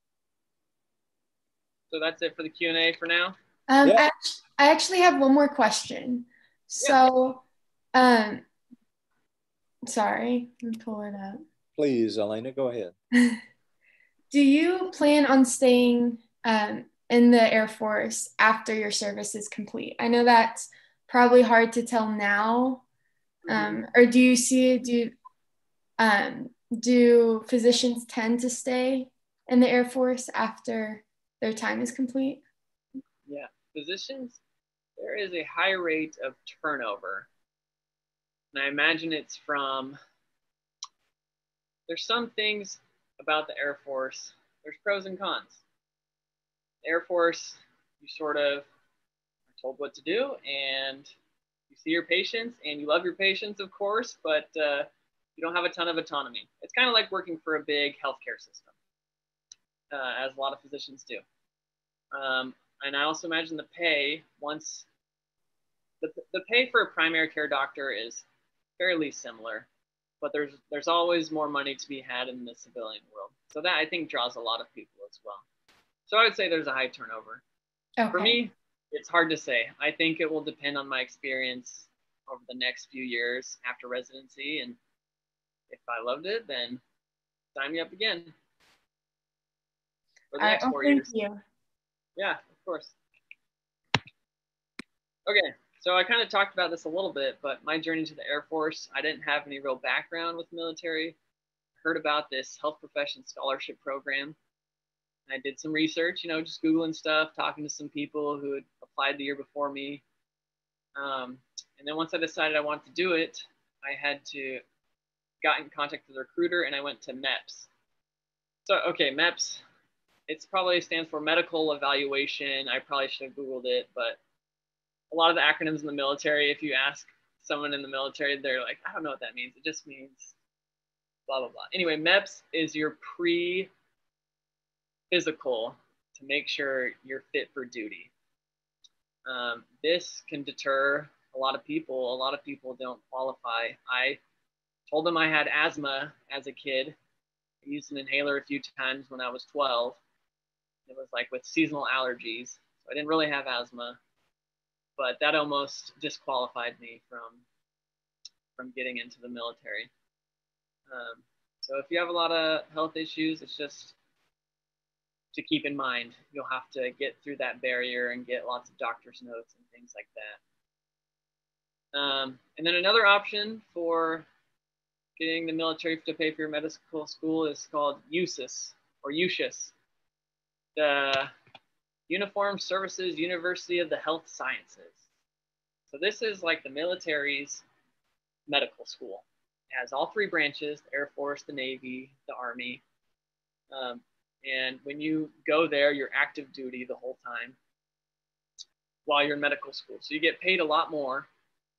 C: So that's it for the Q&A for now.
A: I actually have one more question. So, sorry, let me pull it up.
B: Please, Elena, go ahead.
A: Do you plan on staying in the Air Force after your service is complete? I know that's probably hard to tell now. Or do you see, do physicians tend to stay in the Air Force after their time is complete?
C: Yeah, physicians, there is a high rate of turnover. And I imagine it's from, there's some things about the Air Force, there's pros and cons. Air Force, you sort of are told what to do, and you see your patients, and you love your patients, of course, but you don't have a ton of autonomy. It's kind of like working for a big healthcare system, as a lot of physicians do. And I also imagine the pay, once the pay for a primary care doctor is fairly similar, but there's always more money to be had in the civilian world. So that, I think, draws a lot of people as well. So I would say there's a high turnover.
A: Okay.
C: For me, it's hard to say. I think it will depend on my experience over the next few years after residency, and if I loved it, then sign me up again for the next 4 years.
A: Thank you.
C: Yeah, of course. Okay, so I kind of talked about this a little bit, but my journey to the Air Force, I didn't have any real background with military. I heard about this health profession scholarship program. I did some research, you know, just Googling stuff, talking to some people who had applied the year before me. And then once I decided I wanted to do it, I had to got in contact with a recruiter, and I went to MEPS. So, okay, MEPS, it's probably stands for Medical Evaluation. I probably should have Googled it, but a lot of the acronyms in the military, if you ask someone in the military, they're like, I don't know what that means. It just means blah, blah, blah. Anyway, MEPS is your pre-physical to make sure you're fit for duty. This can deter a lot of people. A lot of people don't qualify. I told them I had asthma as a kid. I used an inhaler a few times when I was 12. It was like with seasonal allergies. So I didn't really have asthma, but that almost disqualified me from getting into the military. So if you have a lot of health issues, it's just to keep in mind. You'll have to get through that barrier and get lots of doctor's notes and things like that. And then another option for getting the military to pay for your medical school is called USUS, or USUS, the Uniformed Services University of the Health Sciences. So this is like the military's medical school. It has all three branches: the Air Force, the Navy, the Army. And when you go there, you're active duty the whole time while you're in medical school. So you get paid a lot more,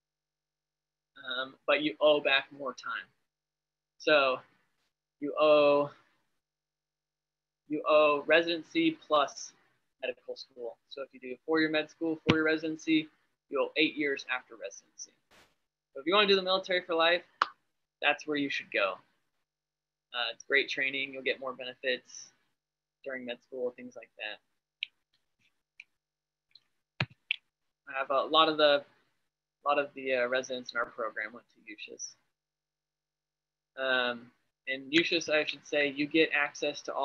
C: but you owe back more time. So you owe residency plus medical school. So if you do 4-year med school, 4-year residency, you owe 8 years after residency. So if you want to do the military for life, that's where you should go. It's great training. You'll get more benefits during med school, things like that. I have a lot of the residents in our program went to USUS. In USUS, I should say, you get access to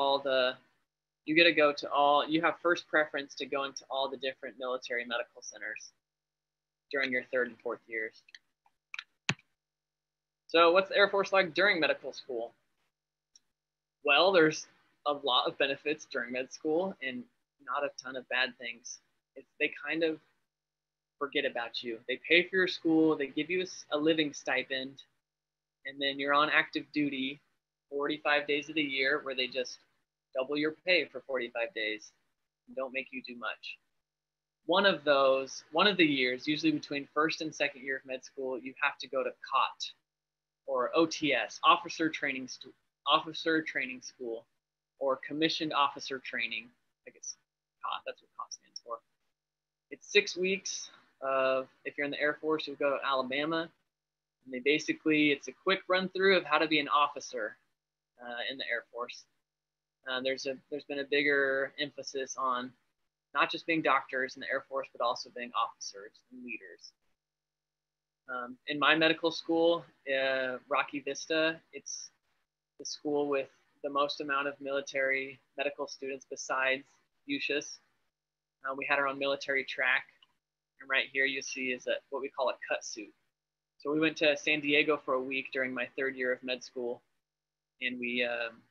C: you have first preference to go into all the different military medical centers during your 3rd and 4th years. So what's the Air Force like during medical school? Well, there's a lot of benefits during med school and not a ton of bad things. They kind of forget about you. They pay for your school, they give you a living stipend, and then you're on active duty 45 days of the year, where they just double your pay for 45 days and don't make you do much. One of the years, usually between 1st and 2nd year of med school, you have to go to COT, or OTS, Officer Training School, or Commissioned Officer Training. I guess COT, that's what COT stands for. It's 6 weeks of, if you're in the Air Force, you'll go to Alabama. And they basically, it's a quick run through of how to be an officer in the Air Force. There's been a bigger emphasis on not just being doctors in the Air Force, but also being officers and leaders. In my medical school, Rocky Vista, it's the school with the most amount of military medical students besides USHUS. We had our own military track. And right here you see is what we call a cut suit. So we went to San Diego for a week during my 3rd year of med school, and we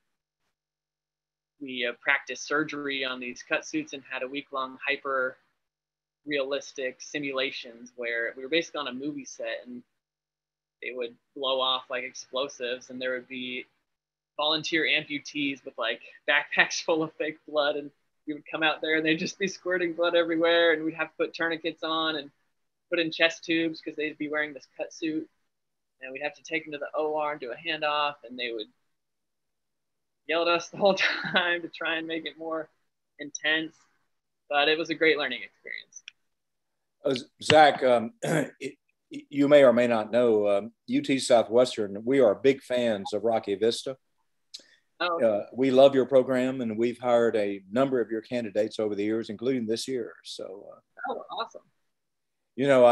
C: practiced surgery on these cut suits and had a week-long hyper realistic simulations where we were basically on a movie set, and they would blow off like explosives, and there would be volunteer amputees with like backpacks full of fake blood, and we would come out there and they'd just be squirting blood everywhere, and we'd have to put tourniquets on and put in chest tubes because they'd be wearing this cut suit, and we'd have to take them to the OR and do a handoff, and they would yell at us the whole time to try and make it more intense, but it was a great learning experience.
B: Zach, you may or may not know, UT Southwestern, we are big fans of Rocky Vista.
C: Oh, okay.
B: We love your program, and we've hired a number of your candidates over the years, including this year. So,
C: oh, awesome.
B: You know,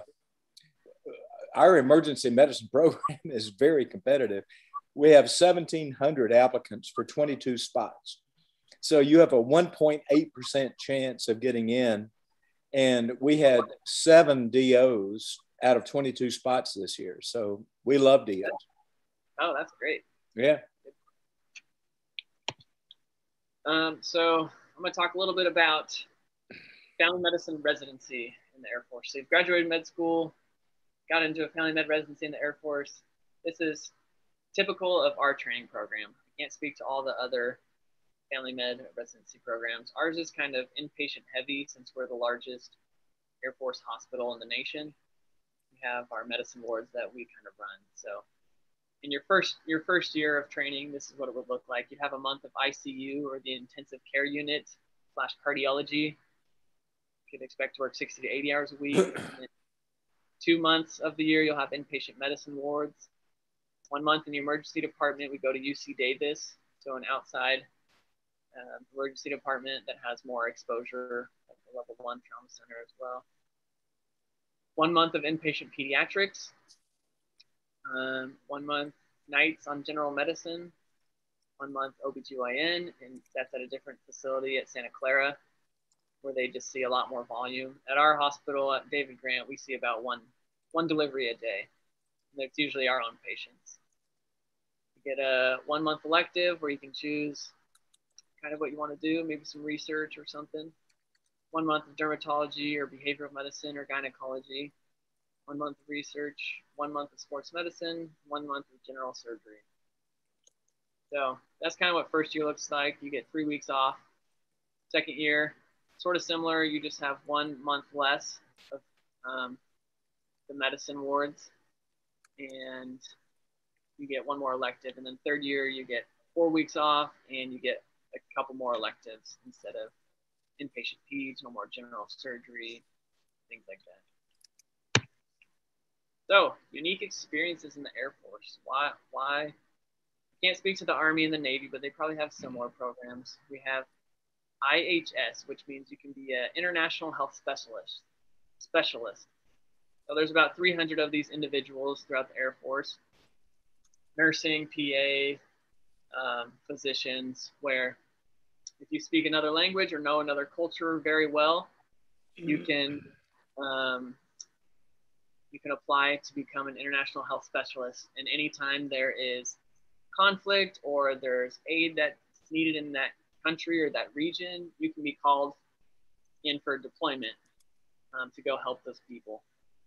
B: our emergency medicine program is very competitive. We have 1,700 applicants for 22 spots. So you have a 1.8% chance of getting in. And we had 7 DOs out of 22 spots this year. So we love DOs.
C: Oh, that's great.
B: Yeah.
C: So I'm going to talk a little bit about family medicine residency in the Air Force. So you've graduated med school, got into a family med residency in the Air Force. This is typical of our training program. I can't speak to all the other family med residency programs. Ours is kind of inpatient heavy since we're the largest Air Force hospital in the nation. We have our medicine wards that we kind of run. So in your first year of training, this is what it would look like. You'd have a month of ICU, or the intensive care unit / cardiology. You could expect to work 60 to 80 hours a week. And 2 months of the year, you'll have inpatient medicine wards. 1 month in the emergency department, we go to UC Davis, so an outside emergency department that has more exposure, like the level 1 trauma center as well. 1 month of inpatient pediatrics. 1 month nights on general medicine. 1 month OBGYN, and that's at a different facility at Santa Clara, where they just see a lot more volume. At our hospital at David Grant, we see about one delivery a day. And it's usually our own patients. You get a 1 month elective where you can choose kind of what you want to do, maybe some research or something. 1 month of dermatology or behavioral medicine or gynecology. 1 month of research, 1 month of sports medicine, 1 month of general surgery. So that's kind of what first year looks like. You get 3 weeks off. Second year, sort of similar. You just have 1 month less of the medicine wards, and you get one more elective. And then third year, you get 4 weeks off, and you get a couple more electives instead of inpatient peds, no more general surgery, things like that. So, unique experiences in the Air Force. Why? I can't speak to the Army and the Navy, but they probably have similar programs. We have IHS, which means you can be an international health specialist. So there's about 300 of these individuals throughout the Air Force. Nursing, PA, physicians, where if you speak another language or know another culture very well, you can apply to become an international health specialist. And anytime there is conflict or there's aid that's needed in that country or that region, you can be called in for deployment to go help those people.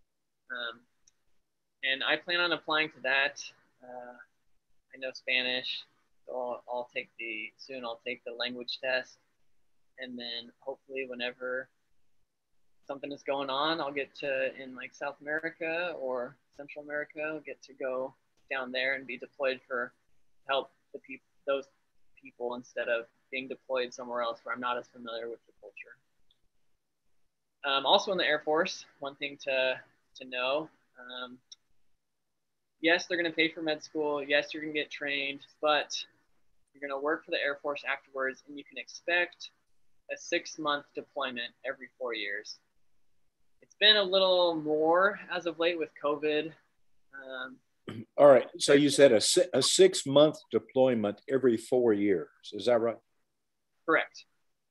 C: And I plan on applying to that. I know Spanish, so I'll take the language test, and then hopefully whenever something is going on, I'll get to, in like South America or Central America, I'll get to go down there and be deployed for help those people instead of being deployed somewhere else where I'm not as familiar with the culture. Also in the Air Force, one thing to know, yes, they're going to pay for med school. Yes, you're going to get trained, but you're going to work for the Air Force afterwards, and you can expect a 6-month deployment every 4 years. It's been a little more as of late with COVID.
B: All right. So you said a 6-month deployment every 4 years. Is that right?
C: Correct.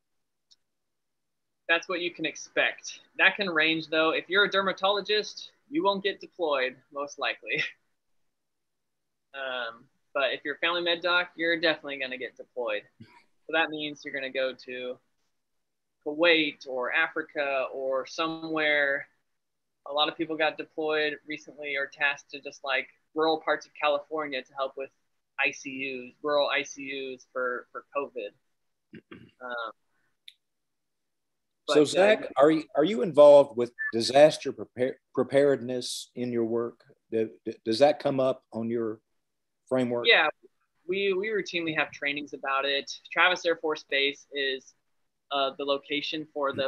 C: That's what you can expect. That can range, though. If you're a dermatologist, you won't get deployed, most likely. But if you're a family med doc, you're definitely going to get deployed. So that means you're going to go to Kuwait or Africa or somewhere. A lot of people got deployed recently or tasked to just like rural parts of California to help with ICUs, rural ICUs for COVID.
B: So Zach, are you involved with disaster preparedness in your work? Does that come up on your framework?
C: Yeah, we routinely have trainings about it. Travis Air Force Base is the location for the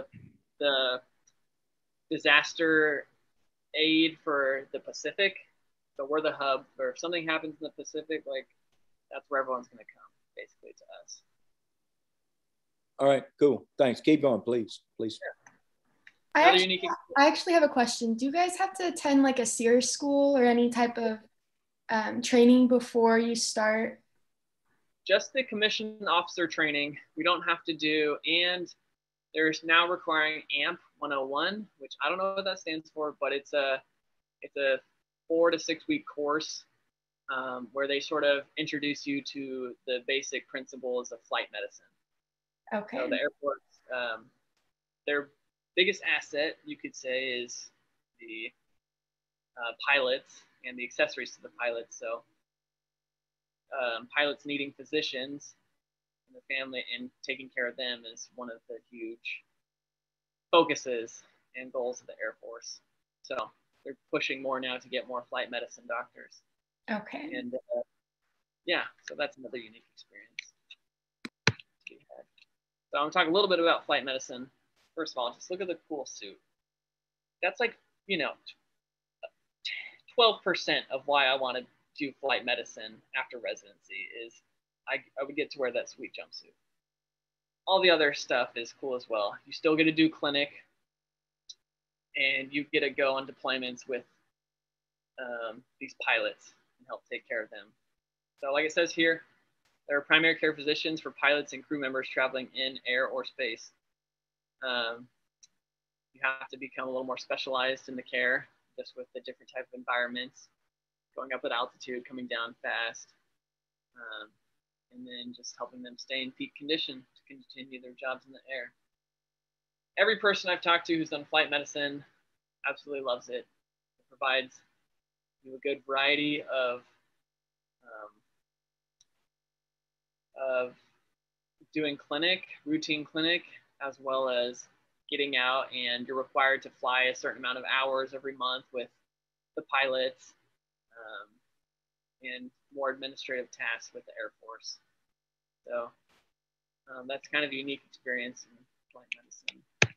C: disaster aid for the Pacific. So we're the hub. Or if something happens in the Pacific, like that's where everyone's going to come, basically, to us.
B: All right, cool. Thanks. Keep going, please. Please.
A: I actually have a question. Do you guys have to attend like a SEER school or any type of training before you start?
C: Just the commissioned officer training. We don't have to do, and there's now requiring AMP 101, which I don't know what that stands for, but it's a 4 to 6 week course where they sort of introduce you to the basic principles of flight medicine.
A: Okay.
C: So the airports, their biggest asset, you could say, is the pilots and the accessories to the pilots. So pilots needing physicians and the family and taking care of them is one of the huge focuses and goals of the Air Force. So they're pushing more now to get more flight medicine doctors.
A: Okay.
C: And yeah, so that's another unique experience to be had. So I'm going to talk a little bit about flight medicine. First of all, just look at the cool suit. That's like, 12% of why I want to do flight medicine after residency is I would get to wear that sweet jumpsuit. All the other stuff is cool as well. You still get to do clinic, and you get to go on deployments with these pilots and help take care of them. So like it says here, there are primary care physicians for pilots and crew members traveling in air or space. You have to become a little more specialized in the care, just with the different type of environments, going up at altitude, coming down fast, and then just helping them stay in peak condition to continue their jobs in the air. Every person I've talked to who's done flight medicine absolutely loves it. It provides you a good variety of doing clinic, routine clinic, as well as getting out, and you're required to fly a certain amount of hours every month with the pilots, and more administrative tasks with the Air Force. So that's kind of a unique experience in flight medicine.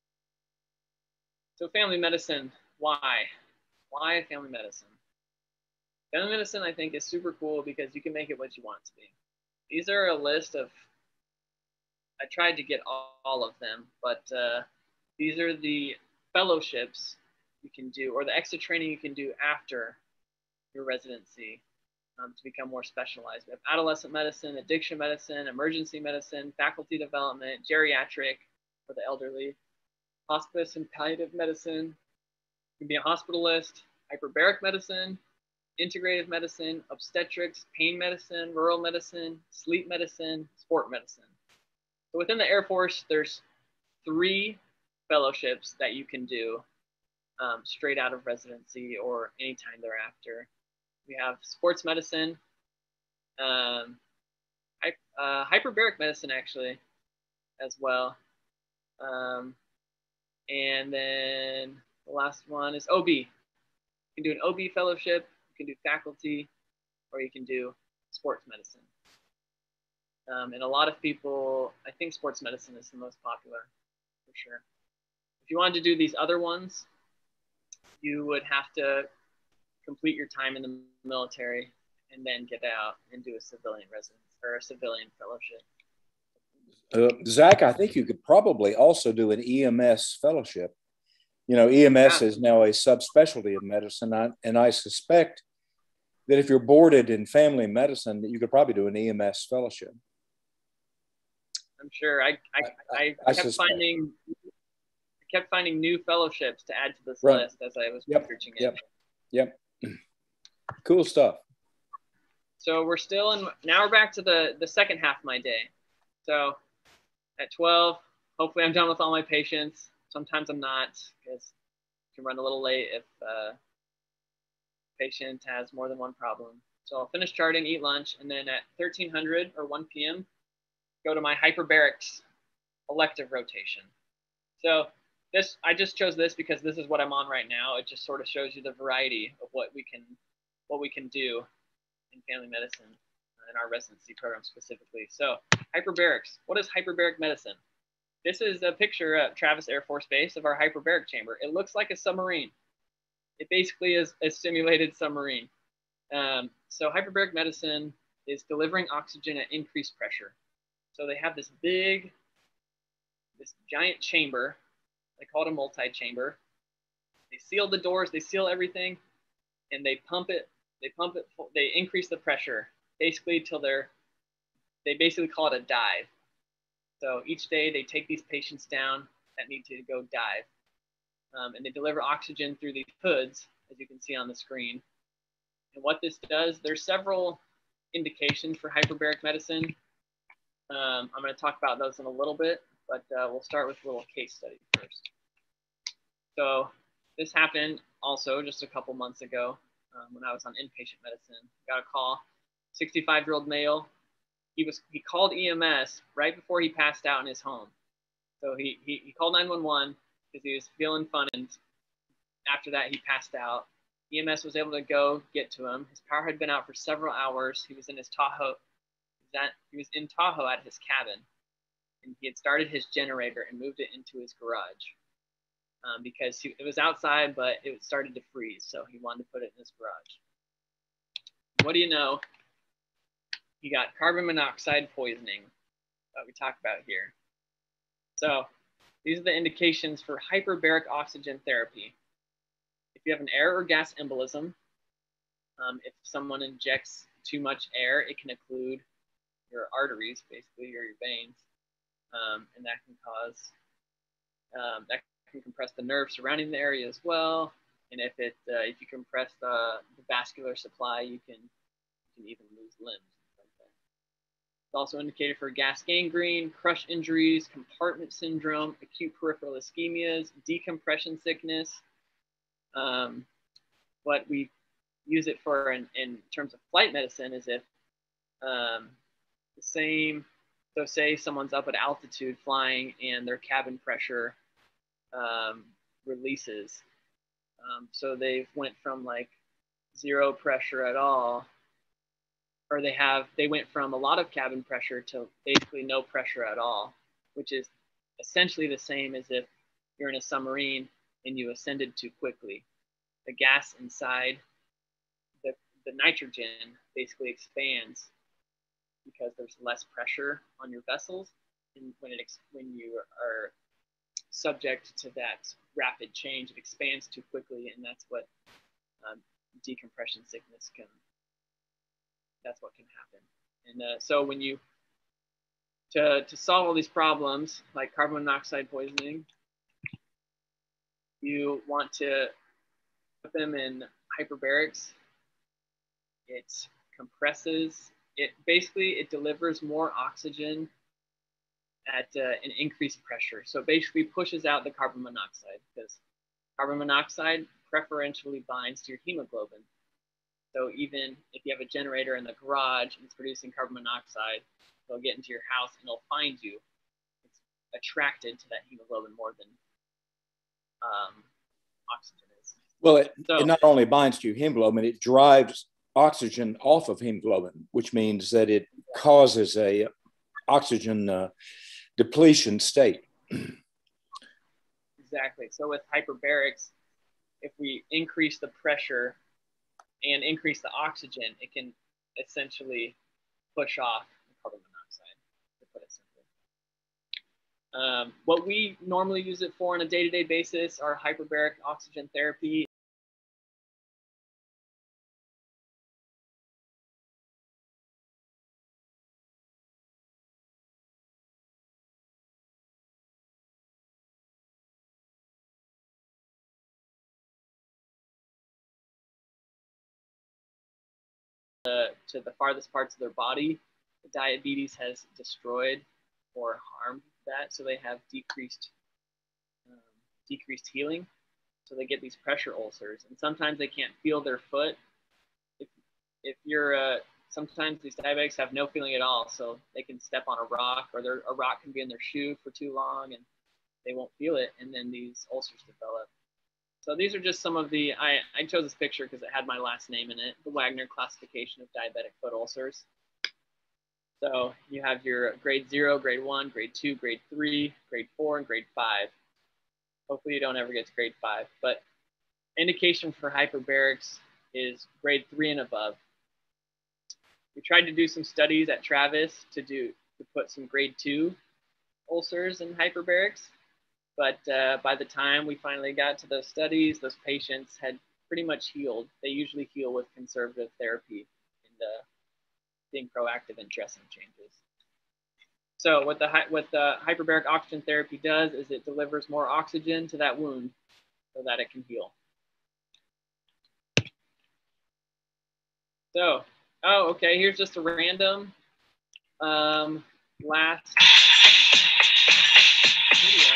C: So family medicine, why? Why family medicine? Family medicine, I think, is super cool because you can make it what you want it to be. These are a list of, I tried to get all of them, but these are the fellowships you can do, or the extra training you can do after your residency to become more specialized. We have adolescent medicine, addiction medicine, emergency medicine, faculty development, geriatric for the elderly, hospice and palliative medicine. You can be a hospitalist, hyperbaric medicine, integrative medicine, obstetrics, pain medicine, rural medicine, sleep medicine, sport medicine. So within the Air Force, there's 3 fellowships that you can do straight out of residency or anytime thereafter. We have sports medicine, hyperbaric medicine actually as well. And then the last one is OB. You can do an OB fellowship, you can do faculty, or you can do sports medicine. And a lot of people, I think sports medicine is the most popular for sure. If you wanted to do these other ones, you would have to complete your time in the military and then get out and do a civilian residence or a civilian fellowship.
B: Zach, I think you could probably also do an EMS fellowship. You know, EMS is now a subspecialty of medicine, and I suspect that if you're boarded in family medicine, that you could probably do an EMS fellowship.
C: I'm sure. I kept finding new fellowships to add to this list as I was researching it.
B: Yep. Cool stuff.
C: So we're still in. Now we're back to the second half of my day. So at 12, hopefully I'm done with all my patients. Sometimes I'm not, because it can run a little late if patient has more than one problem. So I'll finish charting, eat lunch, and then at 1300 or 1 p.m., go to my hyperbarics elective rotation. So I just chose this because this is what I'm on right now. It just sort of shows you the variety of what we can do in family medicine in our residency program specifically. So hyperbarics, what is hyperbaric medicine? This is a picture at Travis Air Force Base of our hyperbaric chamber. It looks like a submarine. It basically is a simulated submarine. So hyperbaric medicine is delivering oxygen at increased pressure. So they have this giant chamber. They call it a multi-chamber. They seal the doors, they seal everything, and they pump it. They increase the pressure basically till they basically call it a dive. So each day they take these patients down that need to go dive. And they deliver oxygen through these hoods, as you can see on the screen. And what this does, there's several indications for hyperbaric medicine. I'm going to talk about those in a little bit, but we'll start with a little case study first. So this happened also just a couple months ago when I was on inpatient medicine. Got a call, 65-year-old male. He called EMS right before he passed out in his home. So he called 911 because he was feeling fun, and after that he passed out. EMS was able to go get to him. His power had been out for several hours. He was in his Tahoe. He was in Tahoe at his cabin, and he had started his generator and moved it into his garage because it was outside, but it started to freeze, so he wanted to put it in his garage. What do you know? He got carbon monoxide poisoning that we talk about here. So these are the indications for hyperbaric oxygen therapy. If you have an air or gas embolism, if someone injects too much air, it can occlude your arteries, basically, or your veins, and that can cause, that can compress the nerves surrounding the area as well. And if you compress the vascular supply, you can even lose limbs. It's also indicated for gas gangrene, crush injuries, compartment syndrome, acute peripheral ischemias, decompression sickness. What we use it for in terms of flight medicine is if so say someone's up at altitude flying and their cabin pressure releases. So they went from like zero pressure at all, or they went from a lot of cabin pressure to basically no pressure at all, which is essentially the same as if you're in a submarine and you ascended too quickly. The gas inside the nitrogen basically expands because there's less pressure on your vessels, and when you are subject to that rapid change, it expands too quickly, and that's what decompression sickness that's what can happen. And so when you to solve all these problems like carbon monoxide poisoning, you want to put them in hyperbarics. It compresses. It delivers more oxygen at an increased pressure. So it basically pushes out the carbon monoxide, because carbon monoxide preferentially binds to your hemoglobin. So even if you have a generator in the garage and it's producing carbon monoxide, it'll get into your house and it'll find you. It's attracted to that hemoglobin more than oxygen is.
B: Well, it not only binds to hemoglobin, it drives oxygen off of hemoglobin, which means that it causes a oxygen depletion state.
C: Exactly. So with hyperbarics, if we increase the pressure and increase the oxygen, it can essentially push off carbon monoxide, to put it simply. What we normally use it for on a day-to-day basis are hyperbaric oxygen therapy. To the farthest parts of their body, the diabetes has destroyed or harmed that, so they have decreased healing. So they get these pressure ulcers, and sometimes they can't feel their foot. If you're sometimes these diabetics have no feeling at all, so they can step on a rock, or a rock can be in their shoe for too long, and they won't feel it, and then these ulcers develop. So these are just some of the, I chose this picture because it had my last name in it, the Wagner classification of diabetic foot ulcers. So you have your grade 0, grade 1, grade 2, grade 3, grade 4, and grade 5. Hopefully you don't ever get to grade 5, but indication for hyperbarics is grade 3 and above. We tried to do some studies at Travis to put some grade 2 ulcers in hyperbarics, but by the time we finally got to those studies, those patients had pretty much healed. They usually heal with conservative therapy and being proactive in dressing changes. So what the hyperbaric oxygen therapy does is it delivers more oxygen to that wound so that it can heal. So, oh, okay, here's just a random last video.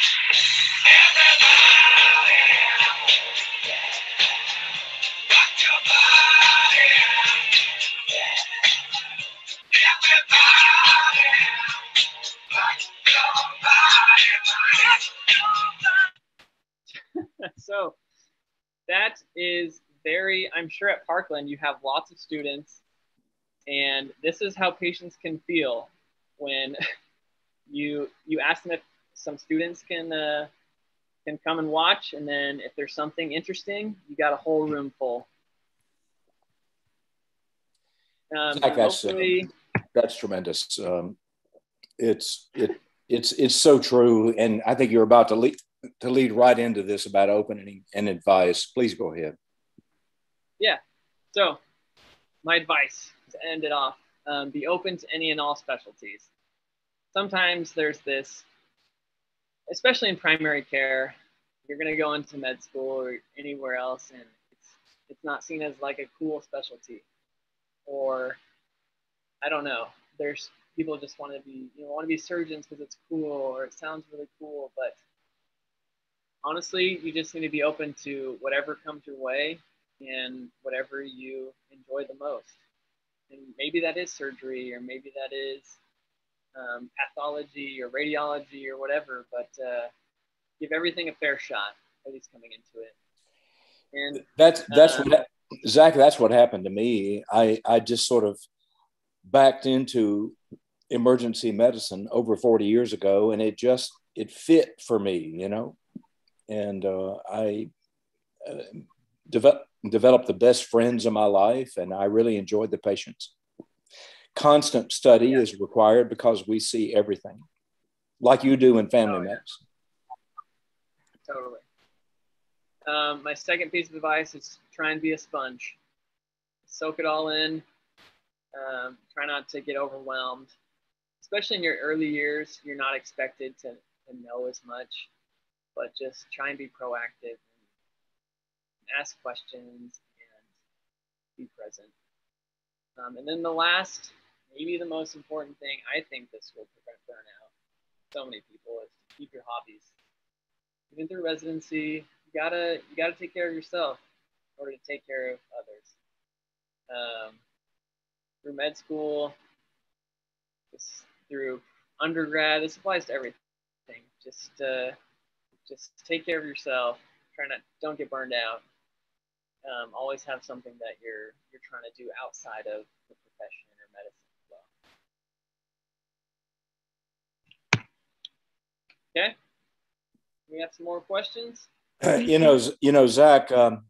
C: So that is very, I'm sure at Parkland you have lots of students, and this is how patients can feel when you ask them if some students can come and watch, and then if there's something interesting, you got a whole room full.
B: That's tremendous. It's so true, and I think you're about to lead right into this about opening and advice. Please go ahead.
C: Yeah. So my advice to end it off: be open to any and all specialties. Sometimes there's this, especially in primary care, you're going to go into med school or anywhere else, and it's not seen as like a cool specialty, or I don't know. There's people just want to be surgeons because it's cool or it sounds really cool, but honestly, you just need to be open to whatever comes your way and whatever you enjoy the most. And maybe that is surgery, or maybe that is pathology or radiology or whatever, but give everything a fair shot, at least coming into it. And
B: that's what happened to me. I just sort of backed into emergency medicine over 40 years ago, and it fit for me, you know. And I developed the best friends of my life, and I really enjoyed the patients. Constant study is required because we see everything, like you do in family medicine.
C: Totally. My second piece of advice is try and be a sponge. Soak it all in. Try not to get overwhelmed. Especially in your early years, you're not expected to know as much, but just try and be proactive and ask questions and be present. And then the last, maybe the most important thing, I think this will prevent burnout. So many people, is to keep your hobbies. Even through residency, you gotta take care of yourself in order to take care of others. Through med school, through undergrad, this applies to everything. Just take care of yourself. Don't get burned out. Always have something that you're trying to do outside of the profession or medicine as well. Okay. We have some more questions.
B: Zach,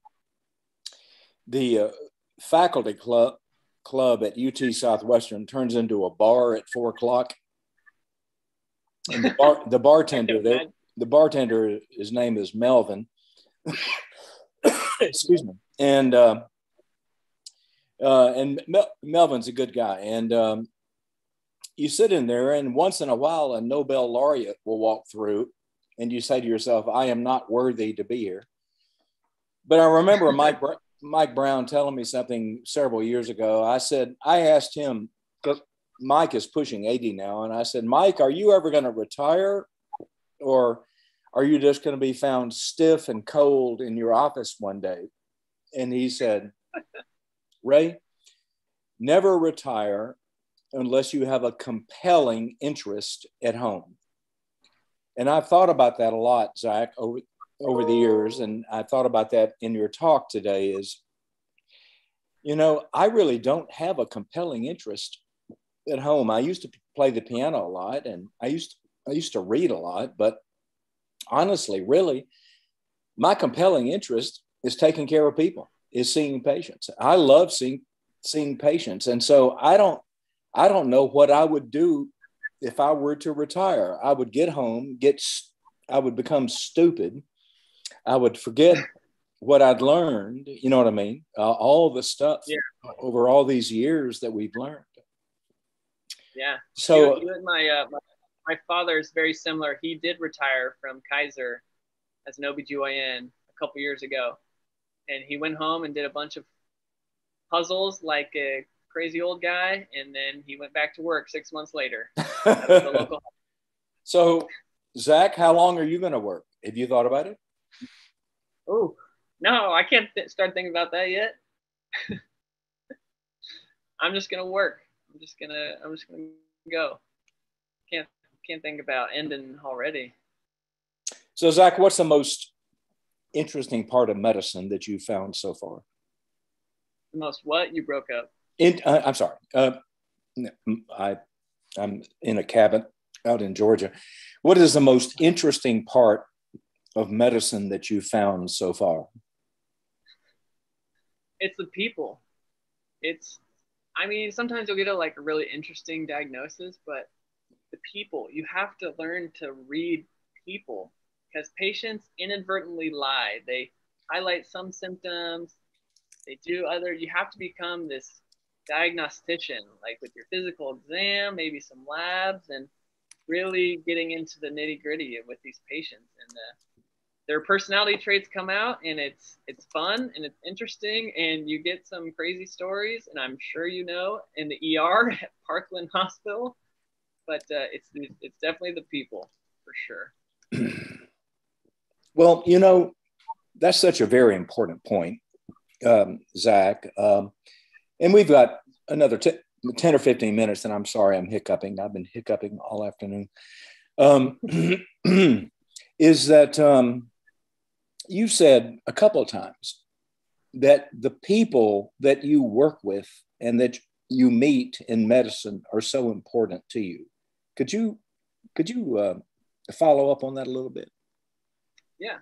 B: the faculty club at UT Southwestern turns into a bar at 4:00. And the bartender there, the bartender, his name is Melvin. Excuse me. And Melvin's a good guy. And you sit in there, and once in a while, a Nobel laureate will walk through, and you say to yourself, I am not worthy to be here. But I remember Mike Brown telling me something several years ago. I asked him, because Mike is pushing 80 now, and I said, Mike, are you ever going to retire, or are you just going to be found stiff and cold in your office one day? And he said, Ray, never retire unless you have a compelling interest at home. And I've thought about that a lot, Zach, over the years. And I thought about that in your talk today is, I really don't have a compelling interest at home. I used to play the piano a lot, and I used to read a lot, but honestly, really, my compelling interest is taking care of people, is seeing patients. I love seeing patients. And so I don't know what I would do if I were to retire. I would get home, I would become stupid. I would forget what I'd learned. You know what I mean? All the stuff over all these years that we've learned.
C: Yeah.
B: So
C: you and my father is very similar. He did retire from Kaiser as an OBGYN a couple years ago. And he went home and did a bunch of puzzles like a crazy old guy. And then he went back to work 6 months later. At the local.
B: So, Zach, how long are you going to work? Have you thought about it?
C: Oh, no, I can't start thinking about that yet. I'm just going to work. I'm just gonna go. Can't think about ending already.
B: So, Zach, what's the most interesting part of medicine that you've found so far?
C: The most what? You broke up.
B: I'm sorry. I'm in a cabin out in Georgia. What is the most interesting part of medicine that you've found so far?
C: It's the people. Sometimes you'll get a really interesting diagnosis, but the people, you have to learn to read people, because patients inadvertently lie. They highlight some symptoms, they do other. You have to become this diagnostician, like with your physical exam, maybe some labs, and really getting into the nitty gritty with these patients. And their personality traits come out, and it's fun and it's interesting, and you get some crazy stories, and I'm sure in the ER at Parkland Hospital. But it's definitely the people, for sure.
B: Well, that's such a very important point, Zach. And we've got another 10 or 15 minutes, and I'm sorry I'm hiccuping. I've been hiccuping all afternoon. Is that you said a couple of times that the people that you work with and that you meet in medicine are so important to you. Could you follow up on that a little bit?
C: Yeah.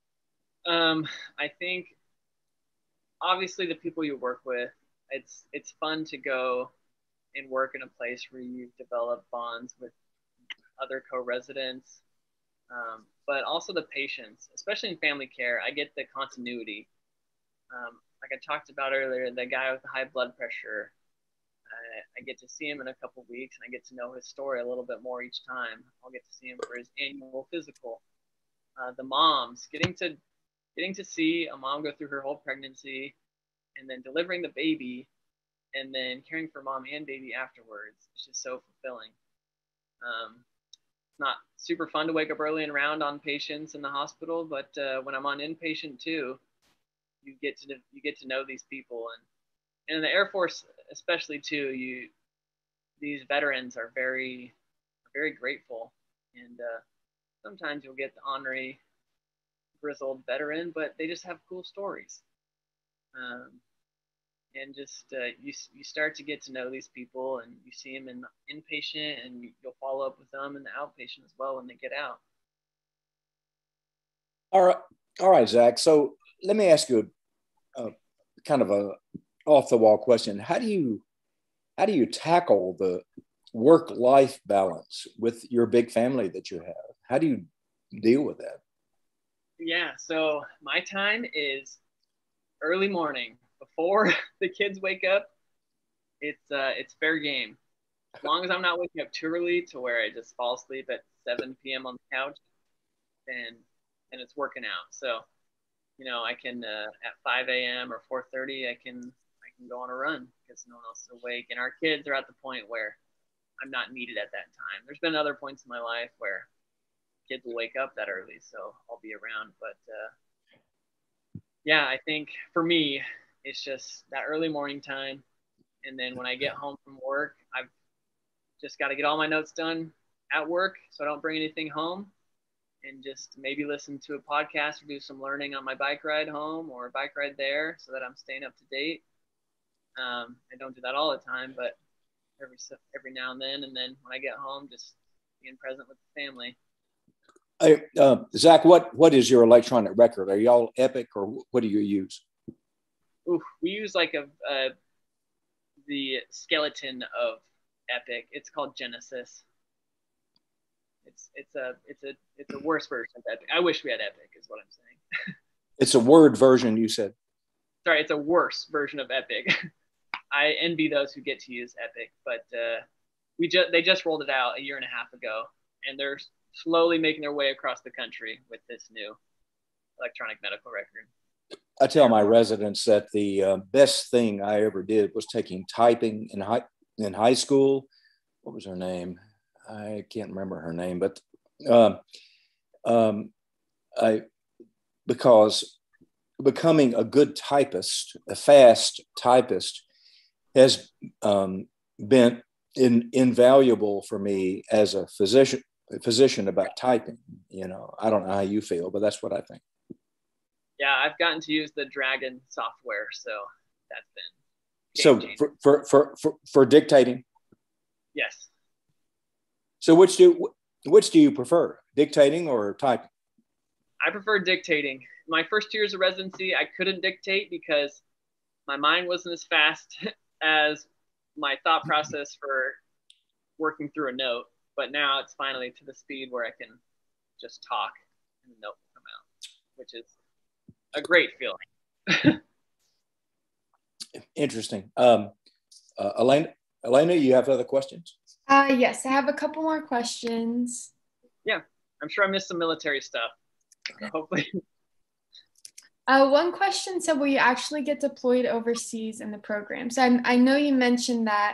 C: I think obviously the people you work with, it's fun to go and work in a place where you develop bonds with other co-residents, but also the patients, especially in family care. I get the continuity. Like I talked about earlier, the guy with the high blood pressure, I get to see him in a couple weeks, and I get to know his story a little bit more each time. I'll get to see him for his annual physical. The moms, getting to see a mom go through her whole pregnancy, and then delivering the baby, and then caring for mom and baby afterwards. It's just so fulfilling. It's not super fun to wake up early and round on patients in the hospital, but when I'm on inpatient too, you get to know these people, and in the Air Force especially too, these veterans are very grateful, and sometimes you'll get the honorary grizzled veteran, but they just have cool stories. And just you start to get to know these people, and you see them in inpatient, and you'll follow up with them in the outpatient as well when they get out.
B: All right, Zach. So let me ask you a kind of a off the wall question. How do you tackle the work-life balance with your big family that you have? How do you deal with that?
C: Yeah, so my time is early morning before the kids wake up. It's fair game. As long as I'm not waking up too early to where I just fall asleep at 7 p.m. on the couch, then it's working out. So, I can at 5 a.m. or 4:30, I can go on a run because no one else is awake, and our kids are at the point where I'm not needed at that time. There's been other points in my life where kids will wake up that early, so I'll be around. But yeah, I think for me, it's just that early morning time, and then when I get home from work, I've just got to get all my notes done at work so I don't bring anything home, and just maybe listen to a podcast or do some learning on my bike ride home or a bike ride there so that I'm staying up to date. I don't do that all the time, but every now and then when I get home, just being present with the family.
B: Zach, what is your electronic record? Are y'all Epic or what do you use?
C: Ooh, we use like the skeleton of Epic. It's called Genesis. It's a worse version of Epic. I wish we had Epic, is what I'm saying.
B: It's a Word version, you said.
C: Sorry, it's a worse version of Epic. I envy those who get to use Epic, but they just rolled it out a year and a half ago, and they're slowly making their way across the country with this new electronic medical record.
B: I tell my residents that the best thing I ever did was taking typing in high school. What was her name? I can't remember her name, but because becoming a good typist, a fast typist, has been invaluable for me as a physician about typing. I don't know how you feel, but that's what I think.
C: Yeah, I've gotten to use the Dragon software, so that's been
B: so for dictating.
C: Yes.
B: So which do you prefer, dictating or typing?
C: I prefer dictating. My first 2 years of residency, I couldn't dictate because my mind wasn't as fast as my thought process for working through a note. But now it's finally to the speed where I can just talk and the note will come out, which is a great feeling.
B: Interesting. Elena, you have other questions?
A: Yes, I have a couple more questions.
C: Yeah, I'm sure I missed some military stuff. So hopefully.
A: One question said, will you actually get deployed overseas in the program? So I know you mentioned that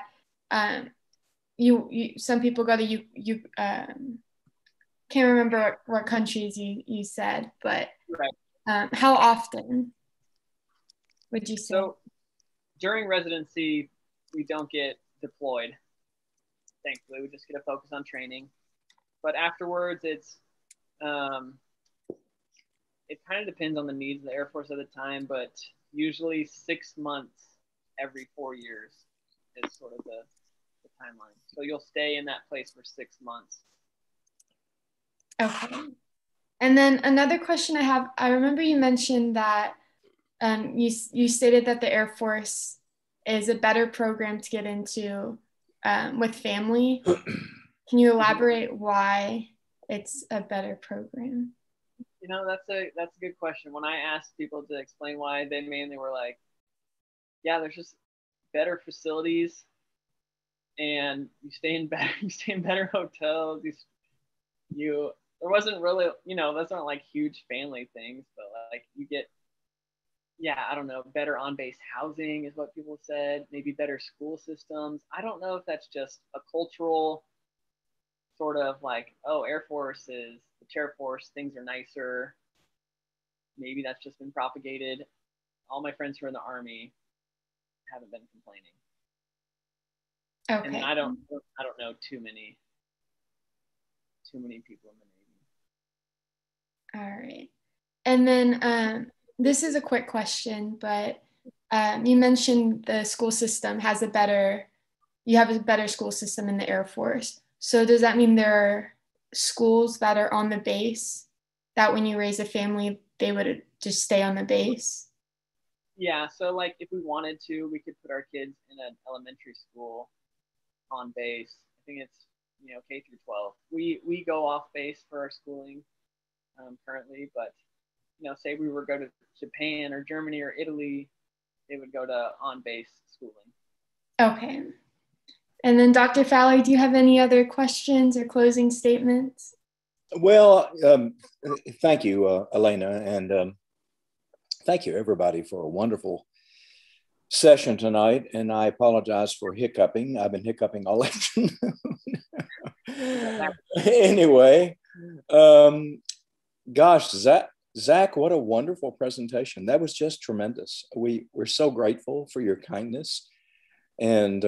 A: you some people go to you can't remember what countries you said, but
C: right.
A: How often would you say?
C: So during residency, we don't get deployed. Thankfully, we just get to focus on training. But afterwards, it kind of depends on the needs of the Air Force at the time, but usually 6 months every 4 years is sort of the timeline. So you'll stay in that place for 6 months.
A: Okay. And then another question I have, I remember you mentioned that you stated that the Air Force is a better program to get into with family. Can you elaborate why it's a better program?
C: That's a good question. When I asked people to explain why, they mainly were like, yeah, there's just better facilities and you stay in better hotels. There wasn't really, those aren't like huge family things, but like you get, I don't know, better on-base housing is what people said, maybe better school systems. I don't know if that's just a cultural sort of like, oh, Air Force is the Chair Force, things are nicer. Maybe that's just been propagated. All my friends who are in the Army haven't been complaining.
A: Okay.
C: And then I don't know too many people in the Navy.
A: All right. And then this is a quick question, but you mentioned the school system you have a better school system in the Air Force. So does that mean there are schools that are on the base that when you raise a family, they would just stay on the base?
C: Yeah, so like if we wanted to, we could put our kids in an elementary school on base. I think it's, K through 12. We go off base for our schooling currently, but say we were go to Japan or Germany or Italy, they would go to on base schooling.
A: Okay. And then Dr. Fowler, do you have any other questions or closing statements?
B: Well, thank you, Elena, and thank you everybody for a wonderful session tonight. And I apologize for hiccuping. I've been hiccuping all afternoon. Anyway, gosh, Zach, what a wonderful presentation. That was just tremendous. We're so grateful for your kindness and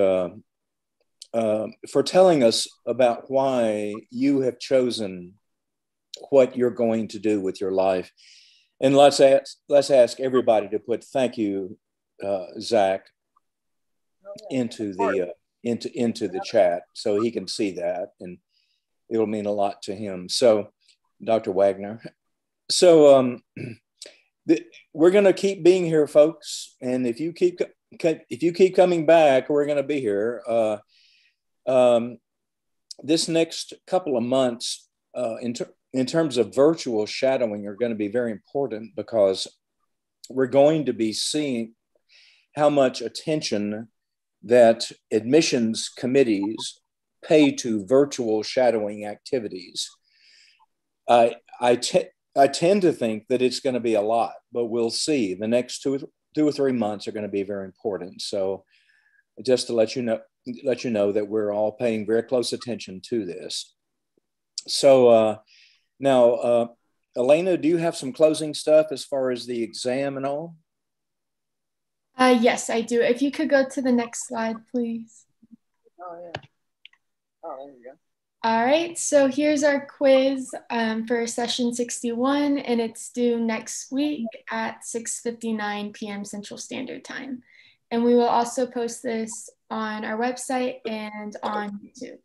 B: for telling us about why you have chosen what you're going to do with your life. And let's ask everybody to put thank you, Zach, into the chat so he can see that, and it'll mean a lot to him. So, Dr. Wagner. So we're going to keep being here, folks, and if you keep coming back, we're going to be here. This next couple of months, in terms of virtual shadowing, are going to be very important because we're going to be seeing how much attention that admissions committees pay to virtual shadowing activities. I tend to think that it's going to be a lot, but we'll see. The next two or three months are going to be very important. So just to let you know that we're all paying very close attention to this. So now, Elena, do you have some closing stuff as far as the exam and all?
A: Yes, I do. If you could go to the next slide, please.
C: Oh, yeah. Oh, there you go.
A: All right, so here's our quiz for session 61, and it's due next week at 6:59 p.m. Central Standard Time. And we will also post this on our website and on YouTube.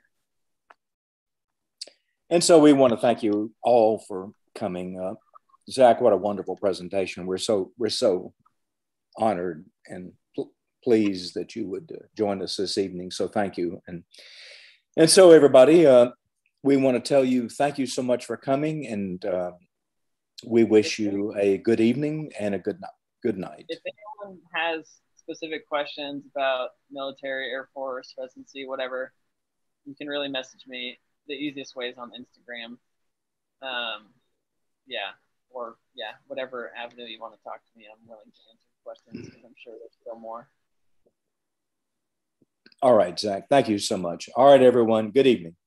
B: And so we want to thank you all for coming up. Zach, what a wonderful presentation. We're so honored and pleased that you would join us this evening. So thank you. And so everybody, we want to tell you thank you so much for coming, and we wish you a good evening and a good night.
C: If anyone has specific questions about military, Air Force, residency, whatever, you can really message me. The easiest way is on Instagram. Whatever avenue you want to talk to me, I'm willing to answer questions because I'm sure there's still more.
B: All right, Zach, thank you so much. All right, everyone, good evening.